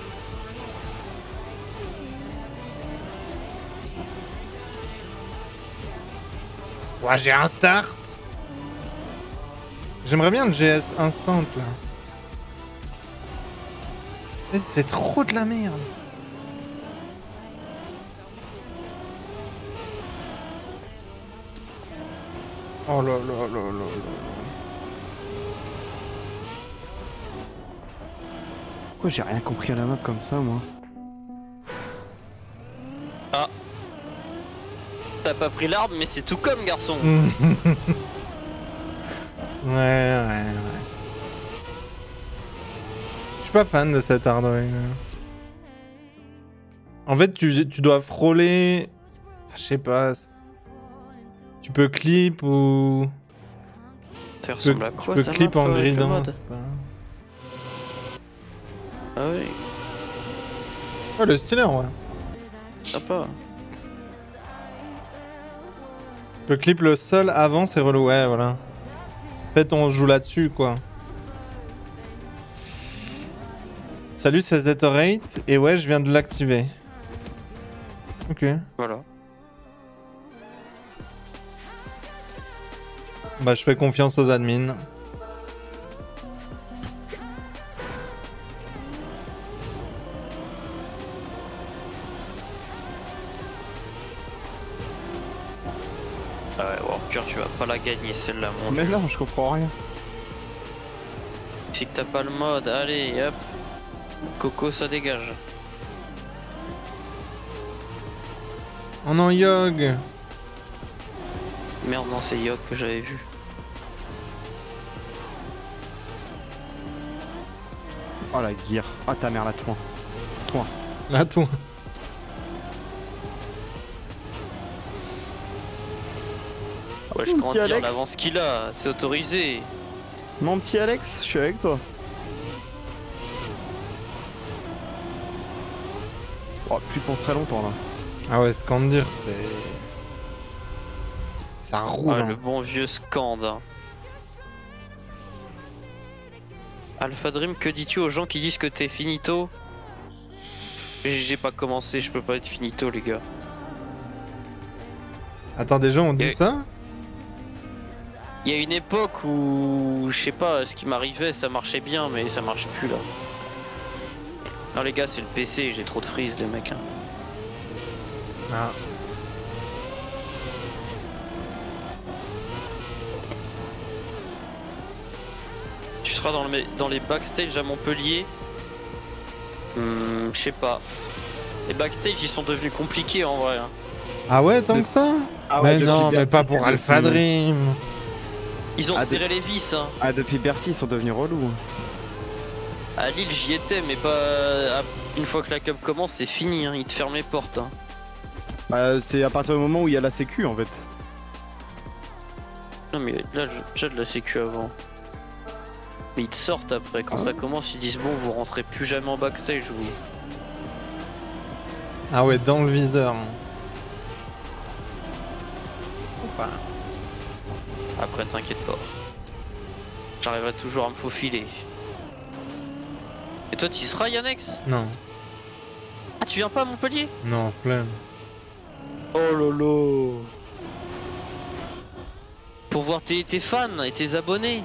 Ouah, j'ai un start! J'aimerais bien le G S instant là. Mais c'est trop de la merde! Oh là là là là là là. Pourquoi j'ai rien compris à la map comme ça, moi? T'as pas pris l'arbre, mais c'est tout comme garçon. ouais, ouais, ouais. Je suis pas fan de cet hardware. En fait, tu, tu dois frôler. Enfin, je sais pas. Tu peux clip ou. Ça Tu peux, ressemble à tu quoi peux ta clip map, en euh, avec le gridant. mode c'est pas- Ah oui, Oh, le stylé en vrai. sympa. Tu peux clip le sol avant, c'est relou. Ouais, voilà. En fait, on joue là-dessus, quoi. Salut, c'est Zetorate. Et ouais, je viens de l'activer. Ok. Voilà. Bah, je fais confiance aux admins. Ah ouais, Worker, tu vas pas la gagner celle-là, mon Mais dieu. non, je comprends rien. C'est que t'as pas le mode, allez, hop. Coco, ça dégage. Oh non, Yog. Merde, non, c'est Yog que j'avais vu. Oh la gear. Ah ta mère, la toin. Toin. Là, toi. Ouais, je Mon compte petit dire Alex. l'avance qu'il a, c'est autorisé. Mon petit Alex, je suis avec toi. Oh, plus pour très longtemps là. Ah ouais, Scandir, c'est... Ça roule. Ah, hein. le bon vieux Scand. hein. Alpha Dream, que dis-tu aux gens qui disent que t'es finito? J'ai j'ai pas commencé, je peux pas être finito, les gars. Attends, déjà, on dit Et- ça? Il y a une époque où, je sais pas, ce qui m'arrivait, ça marchait bien, mais ça marche plus là. Non les gars, c'est le P C, j'ai trop de freeze les mecs. hein. Ah. Tu seras dans, le, dans les backstage à Montpellier. Hmm, je sais pas. Les backstage ils sont devenus compliqués en vrai. hein. Ah ouais, tant que ça? Ah Mais depuis non, mais Bercy, pas pour depuis- Alpha Dream. Ils ont Ah, serré les vis. Hein. Ah, depuis Bercy, ils sont devenus relous. À Lille j'y étais, mais pas. Une fois que la cup commence, c'est fini. Hein. Ils te ferment les portes. hein. Bah, c'est à partir du moment où il y a la sécu en fait. Non mais là j'ai déjà de la sécu avant. Mais ils te sortent après. Quand Ah ça ouais. commence, ils disent bon, vous rentrez plus jamais en backstage. Vous. Ah ouais, dans le viseur. Enfin, Après, t'inquiète pas. J'arriverai toujours à me faufiler. Et toi, tu y seras, Yannex? Non, Ah, tu viens pas à Montpellier? non, flemme. Oh lolo. Pour voir tes, tes fans et tes abonnés.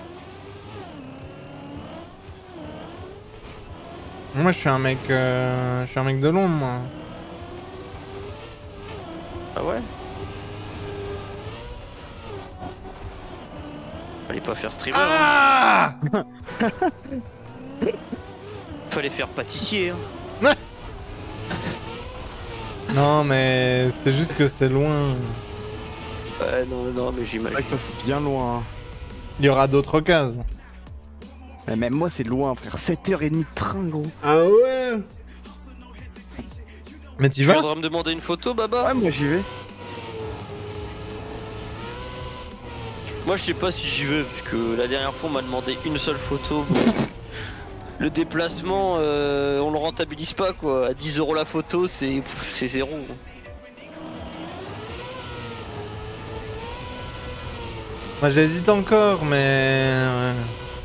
Moi, je suis un mec, euh, je suis un mec de l'ombre, moi. Ah ouais? Fallait pas faire streamer. Ah hein. Fallait faire pâtissier. Hein. Non, mais c'est juste que c'est loin. Ouais, non, non, mais C'est vrai j'imagine. que toi, c'est bien loin. hein. Il y aura d'autres occasions. Mais même moi, c'est loin, frère. sept heures trente de train, gros. Ah ouais. Mais tu Tu vas? viendras me demander une photo, Baba? Ouais, moi, j'y vais. Moi, je sais pas si j'y vais, parce que la dernière fois, on m'a demandé une seule photo. Bon. Le déplacement, euh, on le rentabilise pas, quoi. À dix euros la photo, c'est pff, c'est zéro. Moi, j'hésite encore, mais ouais,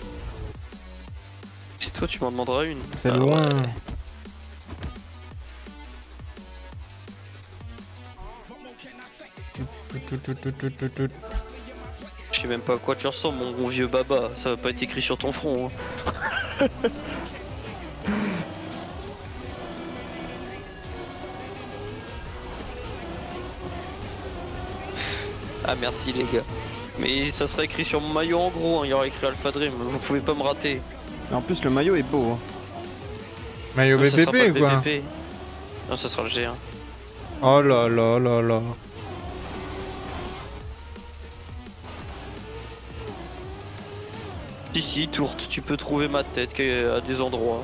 C'est toi, tu m'en demanderas une. c'est Ah, loin. ouais. Je sais même pas à quoi tu ressembles, mon bon vieux Baba. Ça va pas être écrit sur ton front. Hein. Ah merci les gars. Mais ça sera écrit sur mon maillot en gros, hein. Il y aura écrit Alpha Dream, vous pouvez pas me rater. Et en plus, le maillot est beau. Hein. Maillot Non, ça sera pas B P le P, quoi. B P P. Non, ça sera le G un. Oh là là là là. Si si, tourte, tu peux trouver ma tête qu'à- à des endroits.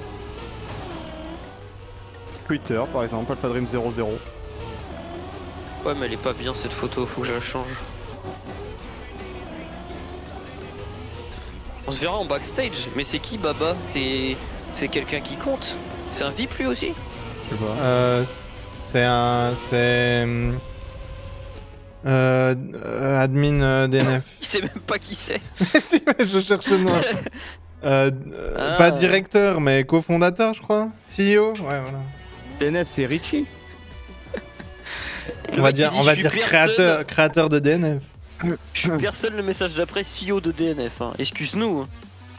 Twitter, par exemple, Alpha Dream zéro zéro. Ouais mais elle est pas bien cette photo, faut que je la change. On se verra en backstage, mais c'est qui Baba? C'est c'est quelqu'un qui compte? C'est un V I P lui aussi? Je sais pas. Euh, c'est un, c'est euh, euh, admin euh, D N F. Il sait même pas qui c'est. Si, mais je cherche le nom. Euh, euh, Ah. Pas directeur, mais cofondateur, je crois. C E O, ouais, voilà. D N F, c'est Richie. Le On va mec, il dire, dit, on va je suis dire personne- créateur, créateur de D N F. Je suis personne le message d'après C E O de D N F, hein. Excuse-nous. hein.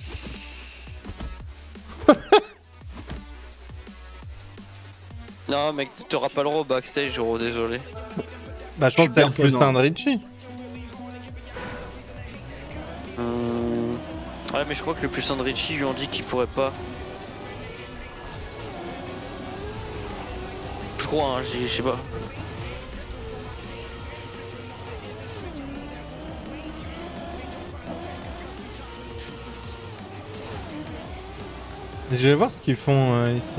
Non mec, t'auras pas le droit au backstage, gros, désolé. Bah, je pense que c'est le personne, plus non. sain de Richie. Hum... Ouais mais je crois que le plus sain de Richie lui ont dit qu'il pourrait pas. Je crois, hein, je sais pas. Je vais voir ce qu'ils font euh, ici.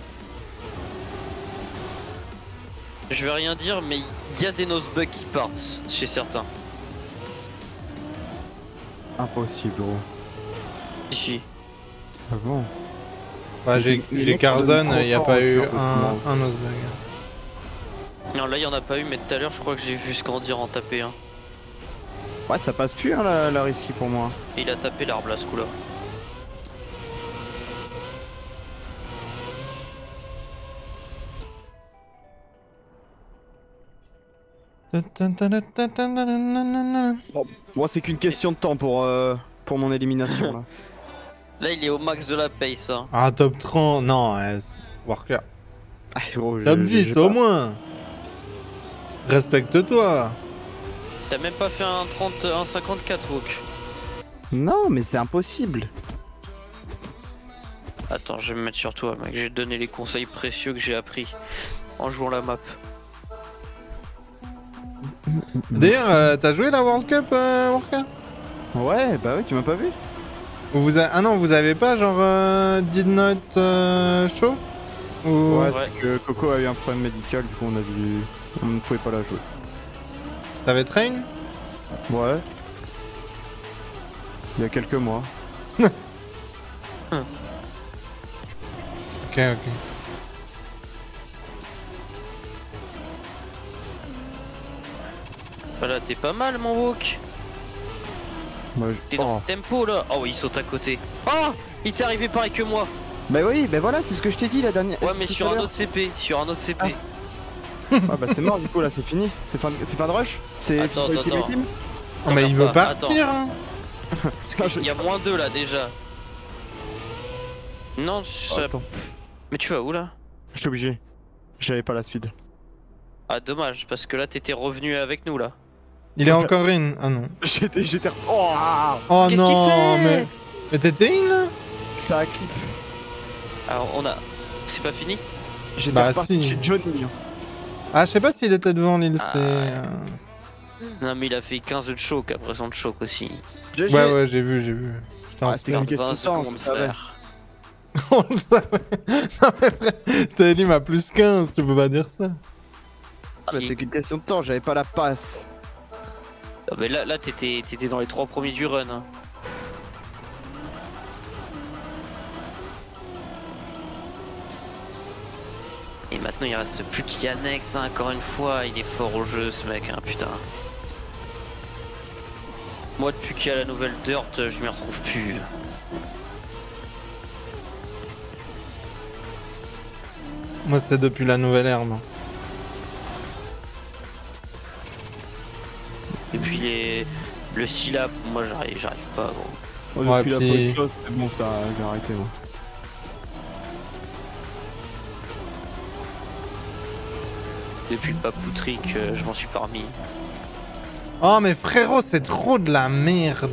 Je vais rien dire, mais il y a des nosebugs qui partent chez certains. Impossible, gros. Ici. Ah bon? Bah, j'ai Les j'ai mecs Carzon, sont il n'y a trop pas forts, eu je suis un peu un, fou, un nosebug. Non, là il y en a pas eu, mais tout à l'heure je crois que j'ai vu Scandir en taper un. Ouais, ça passe plus, hein, la, la risky pour moi. Et il a tapé l'arbre là ce coup là. Moi, c'est qu'une question de temps pour, euh, pour mon élimination, là. Là il est au max de la pace. Hein. Ah, top trente, non, ouais, c'est- Worker. Ah, gros, Top je- dix j'ai au pas- moins. Respecte-toi. T'as même pas fait un trente, un cinquante-quatre Walk. Non, mais c'est impossible. Attends, je vais me mettre sur toi mec, je vais te donner les conseils précieux que j'ai appris en jouant la map. D'ailleurs, euh, t'as joué la World Cup, euh, Worker? Ouais, bah oui, tu m'as pas vu? Ou vous a- Ah non, vous avez pas genre euh, Did Not euh, Show? Ou... Ouais, Ouais. c'est que Coco a eu un problème médical, du coup on a dû... On ne pouvait pas la jouer. T'avais train? Ouais. Il y a quelques mois. Ok, ok. Voilà, t'es pas mal mon Walk. Bah, je- T'es dans oh. le tempo là. Oh oui, il saute à côté. Oh, il t'est arrivé pareil que moi. Bah oui, bah voilà, c'est ce que je t'ai dit la dernière. Ouais, mais tout sur à un l'heure. autre C P, sur un autre C P. Ah bah c'est mort du coup là, c'est fini. C'est fin, de... c'est fin de rush. C'est Attends, FIFA attends, Ultimate attends. Team. Oh, mais il veut Attends, partir hein. Parce qu'il y a moins deux là déjà. Non, ça... Attends, Mais tu vas où là? j'étais obligé. J'avais pas la suite. Ah dommage, parce que là t'étais revenu avec nous là. Il est encore in. Ah non. J'étais, j'étais. Oh, Oh Qu'est-ce non, qu'il fait mais. Mais t'étais in là? ça a clip. Alors on a... C'est pas fini? J'étais Bah, reparti si. chez Johnny. Ah, je sais pas s'il était devant l'île, Ah, c'est. ouais. euh, Non mais il a fait quinze de choc après son de choc aussi. G G. Ouais, ouais, j'ai vu, j'ai vu. J'étais en Ah, c'était spam. une question vingt de temps, secondes vous savez. frère. On le savait. Non, mais frère, Talim a plus quinze, tu peux pas dire ça. Ah bah c'est qu'une question de temps, j'avais pas la passe. Ah mais là, là t'étais t'étais dans les trois premiers du run. Hein. Et maintenant il reste plus qu'Yannex, hein, encore une fois, il est fort au jeu ce mec, hein, putain. Moi depuis qu'il y a la nouvelle Dirt, je m'y retrouve plus. Moi, c'est depuis la nouvelle herbe. Et puis les... le syllabe, moi j'arrive j'arrive pas gros. Oh, Ouais, depuis puis- la podcast, c'est bon, ça, j'ai arrêté moi. Depuis le papoutric, euh, je m'en suis pas remis. Oh, mais frérot, c'est trop de la merde.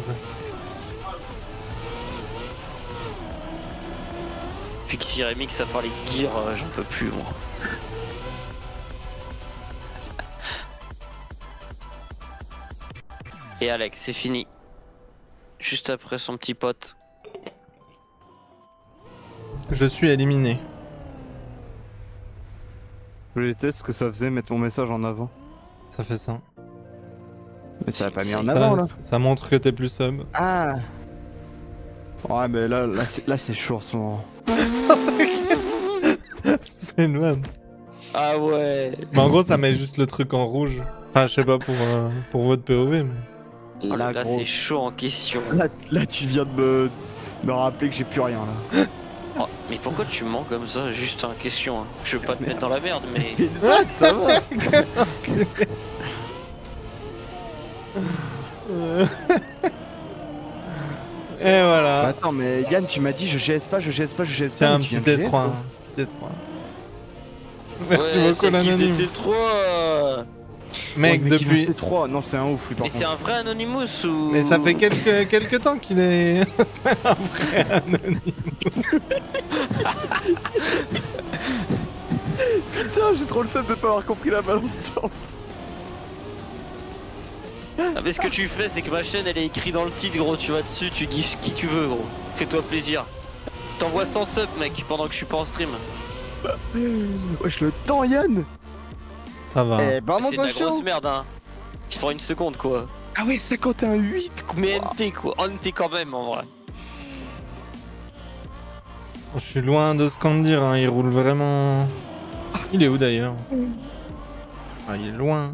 Depuis que Cyremix a parlé de gear, euh, j'en peux plus moi. Et Alex, c'est fini. Juste après son petit pote. Je suis éliminé. Je déteste ce que ça faisait mettre mon message en avant. Ça fait ça. Mais ça a pas mis Ça- en Ça, avant là. ça montre que t'es plus sub. Ah. Ouais mais là, là c'est là, c'est chaud en ce moment. C'est une vanne. Ah ouais. Mais en gros, ça met juste le truc en rouge. Enfin, je sais pas pour, euh, pour votre P O V, mais. Oh là, Là, gros. c'est chaud en question. Là, là tu viens de me, me rappeler que j'ai plus rien là. Oh, mais pourquoi tu mens comme ça? Juste en question. Hein. Je veux pas te mettre dans la merde, mais. C'est une vanne, ça va. Euh. Et voilà. Attends mais Yann tu m'as dit je G S pas, je G S pas, je G S pas. Tiens, un mais tu petit viens de T G S, trois. quoi. Un petit T trois. Merci Ouais, beaucoup, c'est le kiff l'anonyme. des T trois. Mec, Ouais, mais qui depuis. veut T trois, non c'est un ouf lui par Mais c'est contre. un vrai Anonymous ou. Mais ça fait quelques, quelques temps qu'il est. C'est un vrai anonyme. Putain j'ai trop le seum de pas avoir compris la balance temps. Ah, mais ce que tu fais, c'est que ma chaîne elle est écrite dans le titre, gros. Tu vas dessus, tu dis qui tu veux, gros. Fais-toi plaisir. T'envoies cent subs, mec, pendant que je suis pas en stream. Wesh le temps Yann. Ça va. Eh ben mon c'est de la cochon. grosse merde, hein. Il se prend une seconde, quoi. Ah ouais cinquante et un huit quoi. Mais N T, quoi. En N T quand même, en vrai. Je suis loin de ce qu'on me dire, hein. Il roule vraiment. Il est où d'ailleurs? Ah, il est loin.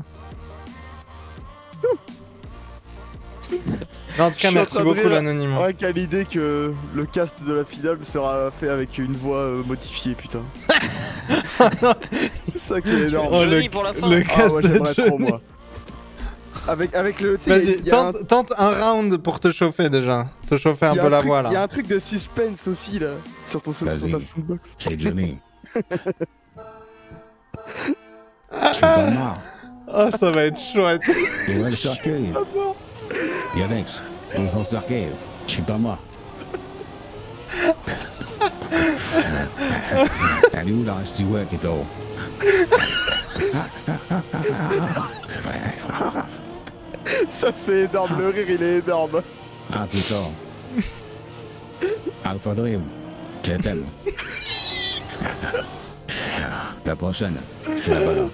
Non, en tout Je cas, suis en merci train de beaucoup rire. l'anonyme. Ouais quelle idée que le cast de la finale sera fait avec une voix euh, modifiée putain. C'est ça qui est énorme. Oh, Johnny le, pour la fin. le Ah cast ouais, de j'aimerais trop Johnny. moi. Avec, avec le. tu sais, Vas-y, il y a un- tente, tente un round pour te chauffer déjà. Te chauffer un il y a peu la truc- voix Il y a là. un truc de suspense aussi là sur ton sur Vas-y. ta soundbox. C'est Johnny. Tu pas marre. Oh, ça va être chouette. Il va le cercueil. Yannex, on va le cercueil. Je suis pas moi. Elle est où la Stewart et tout? Ça c'est énorme, le rire il est énorme. Ah putain. Alpha Dream, je t'aime. La prochaine, c'est la bonne.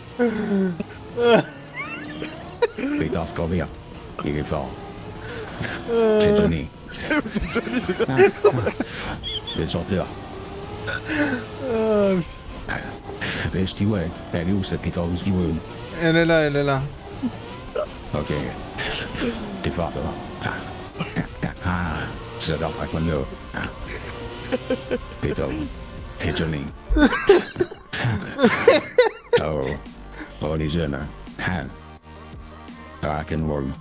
Peter Scorbier, il est fort. C'est Johnny, C'est Johnny, c'est bien. le chanteur. Oh, Les Stewart, elle est où cette Peter Stewart? elle est là, elle est là. Ok. T'es fort, toi. Ah, j'adore Frank Mando. Peter. Hey, Johnny. Oh, oh, les jeunes, hein. Rock and roll.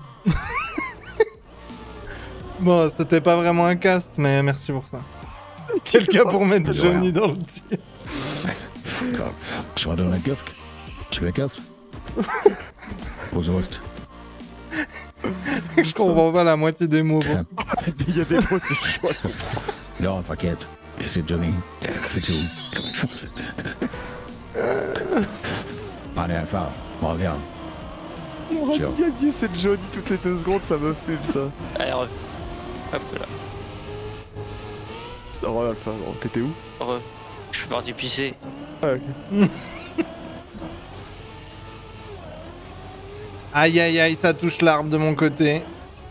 Bon, c'était pas vraiment un cast, mais merci pour ça. Quelqu'un pour mettre Johnny dans le titre. Je redonne un casque. Tu veux un casque? Aux ouest. Je comprends pas la moitié des mots. Bon. Il y a des mots, c'est chaud. Non, t'inquiète. C'est Johnny. C'est tout. Allez, enfin, on revient. Mon gagné, c'est Johnny toutes les deux secondes, ça me fume ça. Allez, re. Hop là. Oh, Alpha, bon, t'étais où? Re. Je suis parti pisser. Ah, ok. Aïe aïe aïe, ça touche l'arbre de mon côté.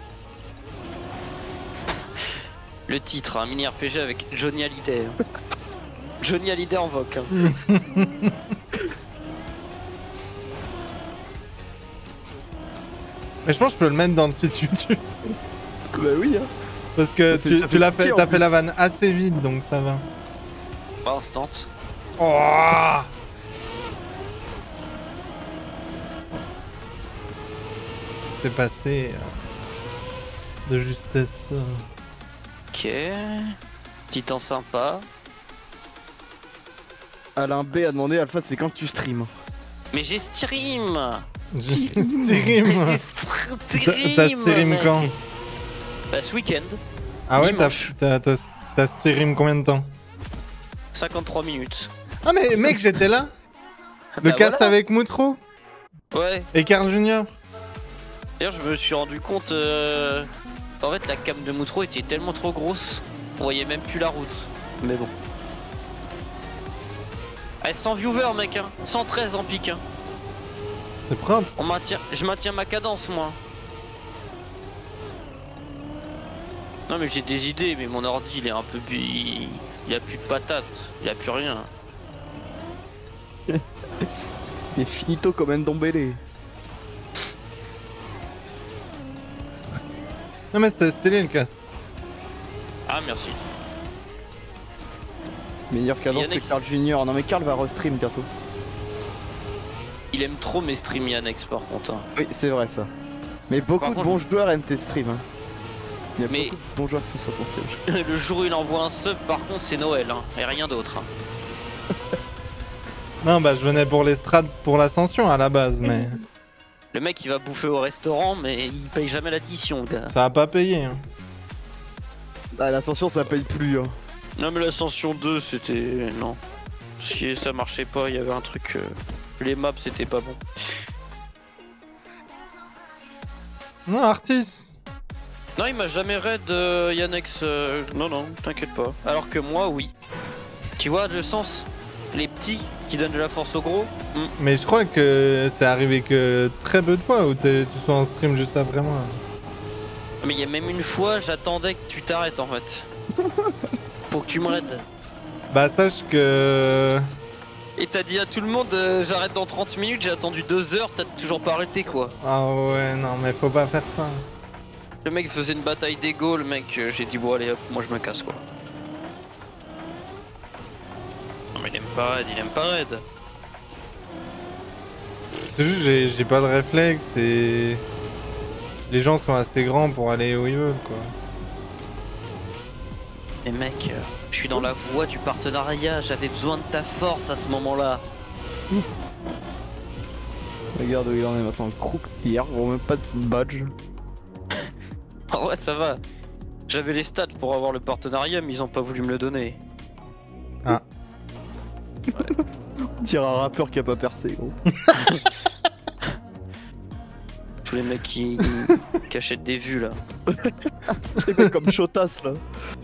Le titre, un mini R P G avec Johnny Hallyday. hein. Johnny Hallyday en voc. hein. Mais je pense que je peux le mettre dans le titre YouTube. Bah oui, hein. Parce que Ça fait- tu, ça tu fait l'as piquer, fait, en t'as plus. fait la vanne assez vite, donc ça va. Pas instant. Oh, c'est passé euh, de justesse. euh. Ok. Petit temps sympa. Alain B a demandé Alpha, c'est quand tu stream? Mais j'ai stream. Je- Stream. J'ai T'as t'as stream mec. quand? Bah ce week-end. Ah ouais, t'as Dimanche. t'as- t'as- t'as stream combien de temps? cinquante-trois minutes. Ah mais mec, j'étais là. Le Bah cast voilà. avec Moutro Ouais. et Carl Junior. D'ailleurs, je me suis rendu compte. euh, En fait, la cam de Moutro était tellement trop grosse. On voyait même plus la route. Mais bon. Eh, cent viewers, mec. Hein. cent treize en pic. Hein. C'est propre. On maintient... Je maintiens ma cadence, moi. Non, mais j'ai des idées, mais mon ordi, il est un peu. Il, il a plus de patates. Il a plus rien. Il est finito comme un Ndombele. Non mais c'était stylé le cast. Ah, merci. Meilleur cadence Yannick. que Carl Junior. Non mais Carl va restream bientôt. Il aime trop mes streams Yannex, par contre. hein. Oui, c'est vrai ça. Mais beaucoup Par de contre- bons joueurs aiment tes streams. Hein. Il y a Mais- beaucoup de bons joueurs qui sont sur ton stage. Le jour où il envoie un sub, par contre, c'est Noël. Hein. Et rien d'autre. hein. Non bah je venais pour les strats pour l'ascension à la base, mais Le mec, il va bouffer au restaurant, mais il paye jamais l'addition, le gars. ça a pas payé. Hein. Ah, l'ascension ça paye plus. Hein. Non, mais l'ascension deux, c'était. Non. Si ça marchait pas, il y avait un truc. euh, Les maps, c'était pas bon. Non, Artis. Non, il m'a jamais raid euh, Yannex. euh, Non, non, t'inquiète pas. Alors que moi, oui. Tu vois le sens? Les petits qui donnent de la force aux gros. hmm. Mais je crois que c'est arrivé que très peu de fois où t'es- tu sois en stream juste après moi. Mais il y a même une fois, j'attendais que tu t'arrêtes en fait. Pour que tu me raides. Bah sache que... Et t'as dit à tout le monde, euh, j'arrête dans trente minutes, j'ai attendu deux heures, t'as toujours pas arrêté quoi. Ah ouais, non mais faut pas faire ça. Le mec faisait une bataille d'ego, le mec, euh, j'ai dit bon allez hop, moi je me casse quoi. Non mais il aime pas raid, il aime pas raid. C'est juste j'ai j'ai pas le réflexe et... Les gens sont assez grands pour aller où ils veulent quoi. Mais mec, euh, je suis dans la voie du partenariat, j'avais besoin de ta force à ce moment-là. Regarde où il en est maintenant. Le crook hier, gros, même pas de badge. Ah ouais ça va. J'avais les stats pour avoir le partenariat mais ils ont pas voulu me le donner. Tire un rappeur qui a pas percé, gros. Tous les mecs qui, qui achètent des vues là. C'est quoi comme Chotas là?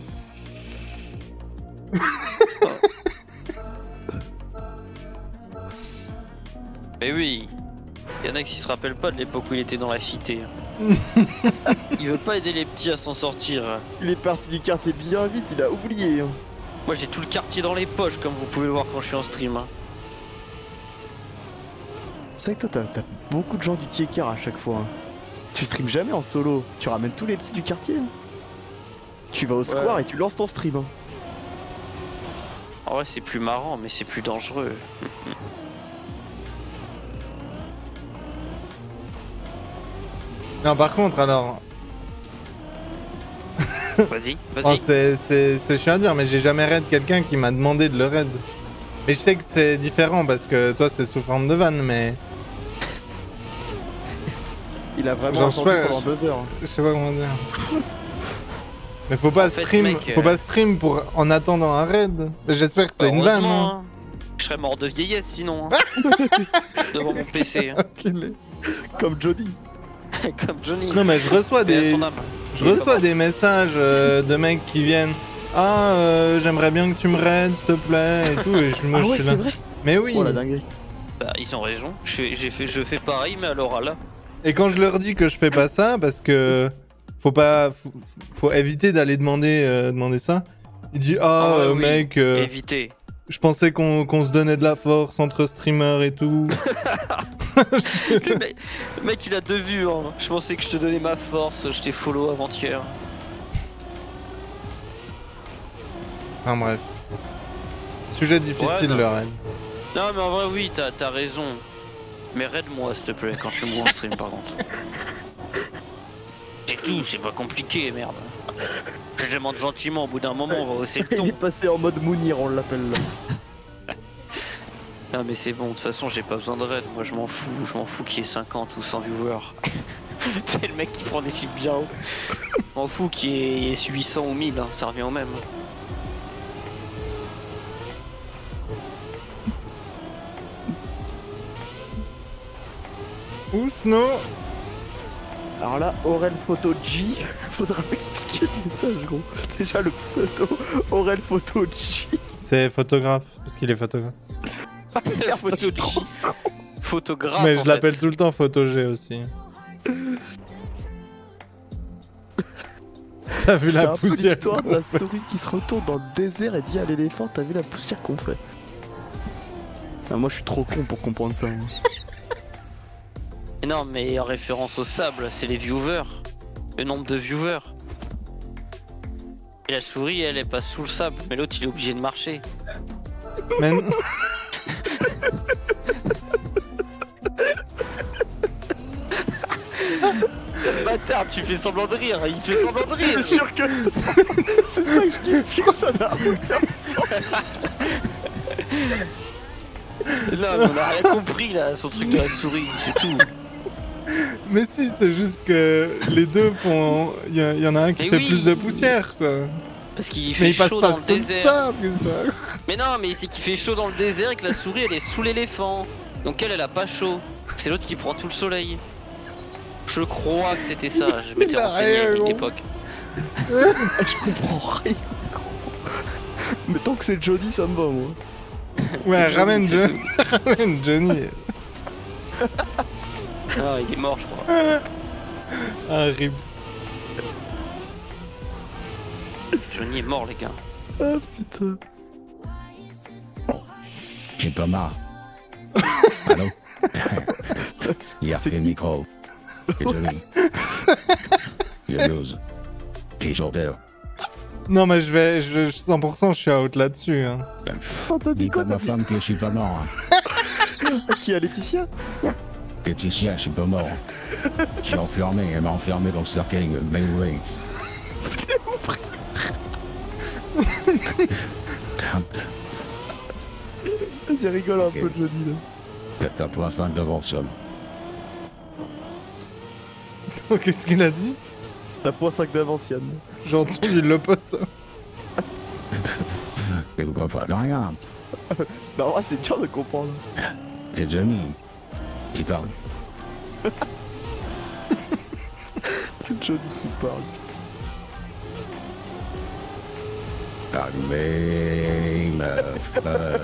Mais oui, y'en a qui se rappellent pas de l'époque où il était dans la cité. hein. Il veut pas aider les petits à s'en sortir. Il est parti du quartier bien vite, il a oublié. Hein. Moi j'ai tout le quartier dans les poches comme vous pouvez le voir quand je suis en stream. hein. C'est vrai que toi t'as t'as beaucoup de gens du Tiekar à chaque fois. hein. Tu streams jamais en solo, tu ramènes tous les petits du quartier. hein. Tu vas au square Ouais. et tu lances ton stream. hein. En vrai, c'est plus marrant, mais c'est plus dangereux. Non, par contre, alors... Vas-y, Oh, vas-y. c'est c'est- c'est chiant à dire, mais j'ai jamais raid quelqu'un qui m'a demandé de le raid. Mais je sais que c'est différent parce que toi c'est sous forme de van, mais Il a vraiment Genre, je attendu sais pas, pendant deux heures. je sais pas comment dire. Mais faut pas En fait, stream, mec, faut euh, pas stream pour en attendant un raid. J'espère que c'est une vanne. Heureusement, Hein. hein. Je serais mort de vieillesse sinon. hein. Devant mon P C. hein. Enculé. Comme Johnny. Comme Johnny. Non mais je reçois Mais à des, son âme. je Il est pas reçois mort. des messages euh, de mecs qui viennent. Ah, euh, j'aimerais bien que tu me raides, s'il te plaît, et tout. Et je me Ah ouais, suis c'est là. vrai. Mais oui. Oh la dinguerie. Bah, ils ont raison. Je fais, j'ai fait, je fais pareil, mais à l'oral. Et quand je leur dis que je fais pas ça, parce que faut pas, faut, faut éviter d'aller demander, euh, demander ça. Il dit ah Ah ouais, euh, oui. mec, euh, Évitez. je pensais qu'on qu'on se donnait de la force entre streamers et tout. Le mec, le mec, il a deux vues. Hein. Je pensais que je te donnais ma force. Je t'ai follow avant-hier. Enfin bref. Sujet difficile Ouais, non. le raid. Non, mais en vrai, oui, t'as, t'as raison. Mais raide-moi, s'il te plaît, quand je suis en stream, par contre. C'est tout, c'est pas compliqué, merde. Je demande gentiment, au bout d'un moment, on va hausser le Il ton. est passé en mode Mounir, on l'appelle là. Non mais c'est bon, de toute façon j'ai pas besoin de raid, moi je m'en fous, je m'en fous qu'il y ait cinquante ou cent viewers. C'est le mec qui prend des chiffres bien hauts. Je m'en fous qu'il y ait huit cents ou mille, hein, ça revient au même. Ou Snow. Alors là, Aurel Photo G, faudra m'expliquer le message gros. Déjà le pseudo, Aurel Photo G. C'est photographe, parce qu'il est photographe. Photo de chi- Photographe. Mais en je fait. l'appelle tout le temps Photo G aussi. T'as vu C'est la un peu poussière l'histoire de qu'on la fait. souris qui se retourne dans le désert et dit à l'éléphant, t'as vu la poussière qu'on fait. Ah, moi je suis trop con pour comprendre ça. moi. Non mais en référence au sable, c'est les viewers. Le nombre de viewers. Et la souris elle est pas sous le sable, mais l'autre il est obligé de marcher. Mais n- Bâtard, tu fais semblant de rire, il fait semblant de rire. Je te jure que c'est ça que je dis, c'est que ça n'a aucun Non mais on a rien compris là, son truc de la souris, c'est tout. mais si, c'est juste que les deux font. Il y, a- y en a un qui Mais fait oui. plus de poussière, quoi. Parce qu'il fait Mais il passe chaud pas dans le sous le désert. sable, qu'est-ce que ça. Mais non, mais c'est qu'il fait chaud dans le désert et que la souris elle est sous l'éléphant. Donc elle, elle a pas chaud. C'est l'autre qui prend tout le soleil. Je crois que c'était ça, je m'étais Il a renseigné à rien, une gros. époque. Je comprends rien. gros. Mais tant que c'est Johnny, ça me va moi. Ouais, C'est ramène Johnny, Johnny. ramène Johnny. Ah, il est mort, je crois. Ah, rip. Johnny est mort, les gars. Ah putain. J'ai pas marre. Allô? Il a fait le micro. Et Johnny. Il ose. Et Jordan. Non, mais je vais. Je, cent pour cent, je suis out là-dessus. Hein. Oh, t'as dit Dis quoi, pas t'as ma dit femme que je suis pas mort. Hein. à qui, à Laetitia? Laetitia, je suis pas mort. Je suis enfermé, elle m'a enfermé dans le cercueil, mais oui. Vas-y, rigole un peu, Johnny là. T'as pour l'instant devant somme. Qu'est-ce qu'il a dit? T'as point cinq d'avance, Yann. J'ai entendu l'opossum. Et vous comprenez rien. Bah, en vrai, c'est dur de comprendre. C'est Johnny qui parle. C'est Johnny qui parle. Allumez le feu.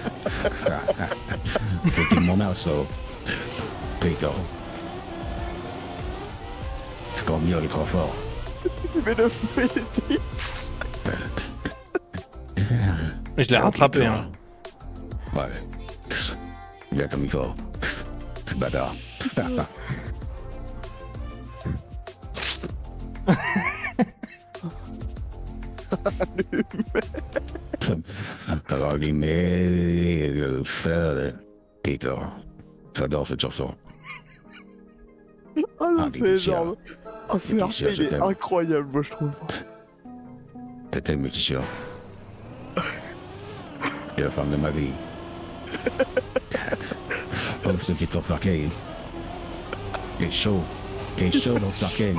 C'est mon morceau. Putain. Scorpion est trop fort. Mais le feu, il était... Mais je l'ai rattrapé, hein. Ouais. Bien comme il faut. C'est bâtard. Allumé le feu, Peter. Ça dort, c'est chanson. Ah non, Ah, c'est Laetitia. énorme. Ah, c'est Laetitia, Harpé, je il est t'aime. incroyable, moi, je trouve. C'était mes t-shirts. Et la femme de ma vie. Oh, ce qui est au sarcade. Il est chaud. Il est chaud dans le sarcade.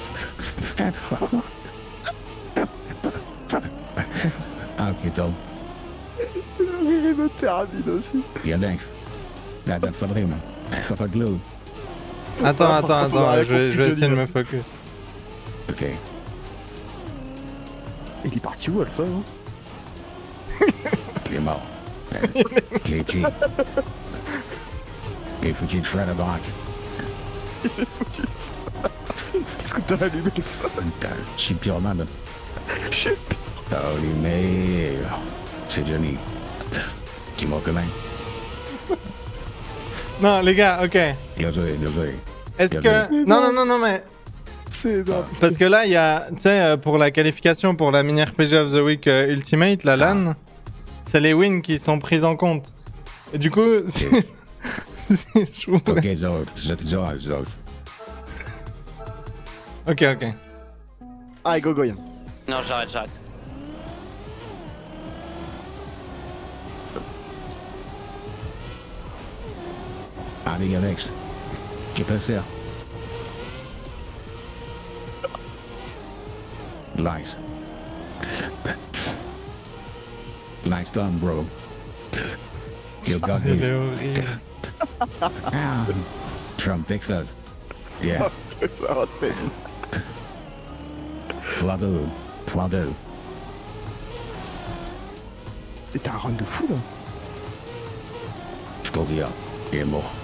Ah, putain. Le rire de Terramine aussi. Il y a d'un. Là, d'un faudrait, moi. Ça fait glue. Attends, Ah, attends, par contre, on a attends, rien je vais, je vais compris, essayer de Johnny. me focus. Ok. Il est parti où, Alpha, hein? Il est mort. Il est tué. Il est foutu de frère à droite. Parce que t'as allumé le feu. Je suis pyromane. Je sais Allumé. C'est Johnny. Tu m'en connais. Non, les gars, ok. Bien joué, bien joué. Est-ce Bien que... Non, non, non, non, mais... c'est énorme. Parce que là, il y a, tu sais, euh, pour la qualification pour la mini R P G of the Week euh, Ultimate, la LAN, c'est les wins qui sont prises en compte. Et du coup, si, si je voulais- Ok, Zoro, Zoro, Zoro. Ok, ok. Ah, go, go, Yann. Non, j'arrête, j'arrête. Allez, Alex. Tu peux faire. Nice. Nice done, bro. You got Il est this. horrible. Ah. From Texas. Yeah. Ça va te faire. trois deux. trois deux. Et t'as un run de fou, là. Scodia. Il est mort.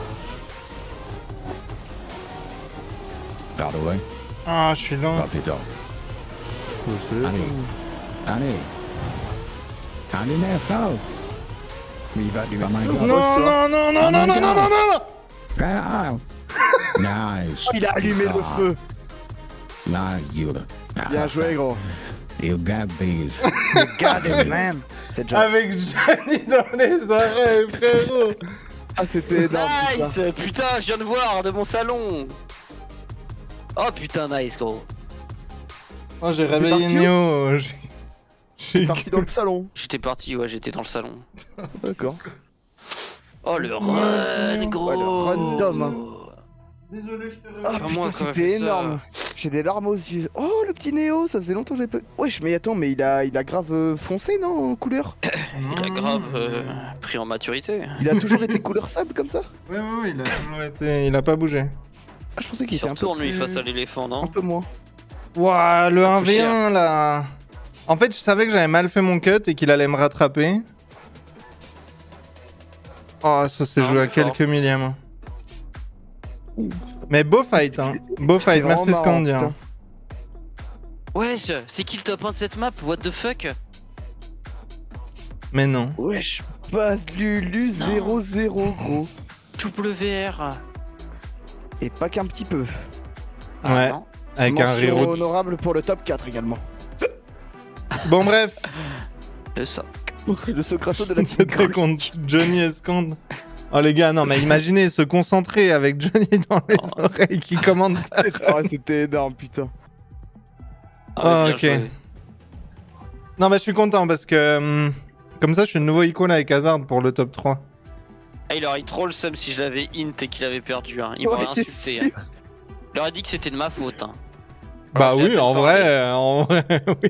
By the way, Ah, je suis lent. pas plus tard. Je sais. Allez. Allez. Allez, neuf, oh. Mais il va allumer Oh le my feu. God. Non, non, non, non, non, non, non, non, non. Ah. Nice. Il a allumé le feu. Nice, Yoda. Bien joué, gros. You got these. Regardez, man. C'est déjà. Avec Johnny dans les oreilles, frérot. Ah, c'était énorme. putain. Nice. Putain, je viens de voir de mon salon. Oh putain, nice, gros. Oh, j'ai réveillé parti où Nio. J'ai- T'es J'ai... parti dans le salon. J'étais parti, ouais, j'étais dans le salon. D'accord. Oh le run, gros. Ouais, le run d'homme, hein. Désolé, je te Ah Pas putain, moi qui aurais c'était fait ça. énorme. J'ai des larmes aux yeux. Oh, le petit Néo, ça faisait longtemps que j'avais pas. Wesh, mais attends, mais il a, il a grave euh, foncé, non, en couleur. Il a grave euh, pris en maturité. Il a toujours été couleur sable comme ça. Oui, oui, oui, il a toujours été... Il a pas bougé. Ah, je pensais qu'il Il était un peu retourne lui plus- face à l'éléphant, un non? peu moins. Ouah, le un v cher. un là. En fait, je savais que j'avais mal fait mon cut et qu'il allait me rattraper. Oh, ça s'est Ah, joué à mais fort. quelques millièmes. Mais beau fight, hein. Beau fight, C'était merci vraiment marrant, Scandia. putain. Wesh, c'est qui le top un de cette map? What the fuck? Mais non. Wesh, pas de Lulu Non. zéro zéro gros. W R. Et pas qu'un petit peu. Ah, Ouais. non. Avec un Mention reroute. honorable pour le top quatre également. Bon, bref. Le ça. Le Socrato de la team. C'était contre Johnny et Scand. Oh les gars, non mais imaginez se concentrer avec Johnny dans les Oh. oreilles qui commande ça. Ah, c'était énorme, putain. Ah, Ah, bien ok. joué. Non bah je suis content parce que hum, comme ça je suis de nouveau equal avec Hazard pour le top trois. Ah, il aurait eu trop le seum si je l'avais int et qu'il avait perdu. Hein. Il Ouais, m'aurait c'est insulté. sûr. Hein. Il aurait dit que c'était de ma faute. Hein. Bah Alors, oui, j'ai en pas vrai, parlé. euh, en vrai, oui.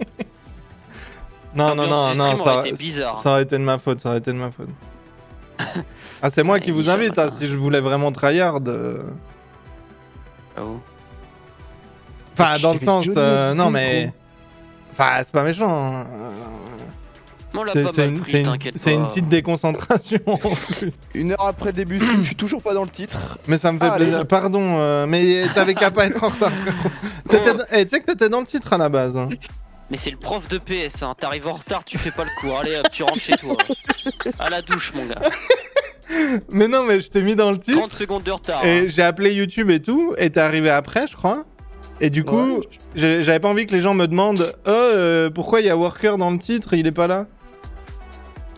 Non, non, non, L'ambiance du non, stream aurait ça, été bizarre. ça aurait été de ma faute, ça aurait été de ma faute. Ah, c'est moi Ouais, qui vous dis ça invite, hein, maintenant. si je voulais vraiment tryhard. euh, Oh. Enfin, Je dans le t'avais sens, Johnny euh, au non bout, mais... gros. Enfin, c'est pas méchant. hein. On l'a C'est pas c'est mal une, pris, c'est une- t'inquiète c'est une pas. petite déconcentration. Une heure après le début, je suis toujours pas dans le titre. Mais ça me fait Ah, allez. plaisir. Pardon, euh, mais t'avais qu'à pas être en retard, frérot. T'étais dans- eh, tu sais que t'étais dans le titre à la base. hein. Mais c'est le prof de P S, hein. T'arrives en retard, tu fais pas le cours. Allez hop, tu rentres chez toi. À la douche, mon gars. Mais non, mais je t'ai mis dans le titre. trente secondes de retard. Et hein. j'ai appelé YouTube et tout, et t'es arrivé après, je crois. Et du coup, Ouais. j'ai- j'avais pas envie que les gens me demandent Oh, euh, pourquoi il y a Worker dans le titre, il est pas là.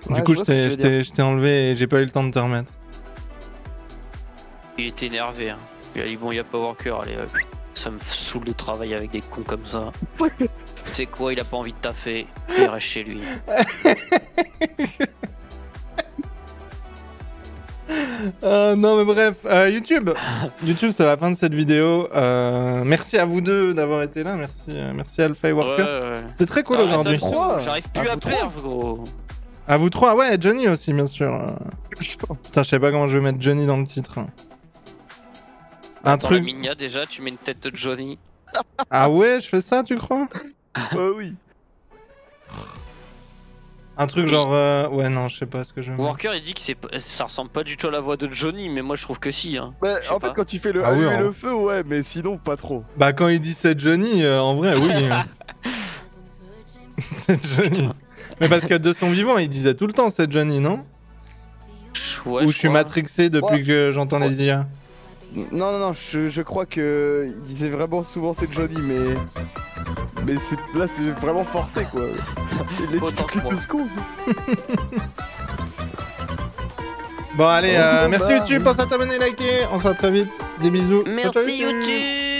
Ouais, du coup, je je vois ce que tu t'ai veux je t'ai- je t'ai enlevé et j'ai pas eu le temps de te remettre. Il était énervé. Hein. Il a dit bon, il y a Power Cœur, allez, hop. Ça me saoule de travailler avec des cons comme ça. Tu sais quoi, il a pas envie de taffer, il reste chez lui. Euh, non mais bref, euh, YouTube, YouTube c'est la fin de cette vidéo. Euh, merci à vous deux d'avoir été là, merci, euh, merci Alpha et Worker. Ouais, ouais. C'était très cool Ah, aujourd'hui. ça me Trois. saoule, j'arrive plus Ah, à vous perdre, gros. À vous trois, ouais, Johnny aussi bien sûr. Euh, Putain, je sais pas comment je vais mettre Johnny dans le titre. Un Dans la truc. Minia, déjà, tu mets une tête de Johnny. Ah ouais, je fais ça, tu crois? Ouais, oui. Un truc genre, euh, ouais non, je sais pas ce que je veux. mettre. Walker, il dit que c'est pas- ça ressemble pas du tout à la voix de Johnny, mais moi je trouve que si. Hein. Bah, Je sais en fait, pas. quand tu fais le Ah oui, allumer en- le feu, ouais, mais sinon, pas trop. Bah quand il dit c'est Johnny, euh, en vrai, oui. C'est Johnny. Mais parce que de son vivant, il disait tout le temps c'est Johnny, non? Ouais, Ou je suis crois. matrixé depuis Ouais. que j'entends les I A. Non, non, non, je, je crois que il disait vraiment souvent c'est Johnny, mais. Mais c'est là, c'est vraiment forcé quoi. Il est Autant que moi. deux secondes. Bon allez, Oh, euh, bon, merci bah, YouTube, oui. pense à t'abonner, liker, on se voit très vite, des bisous. Ciao, ciao, Merci YouTube.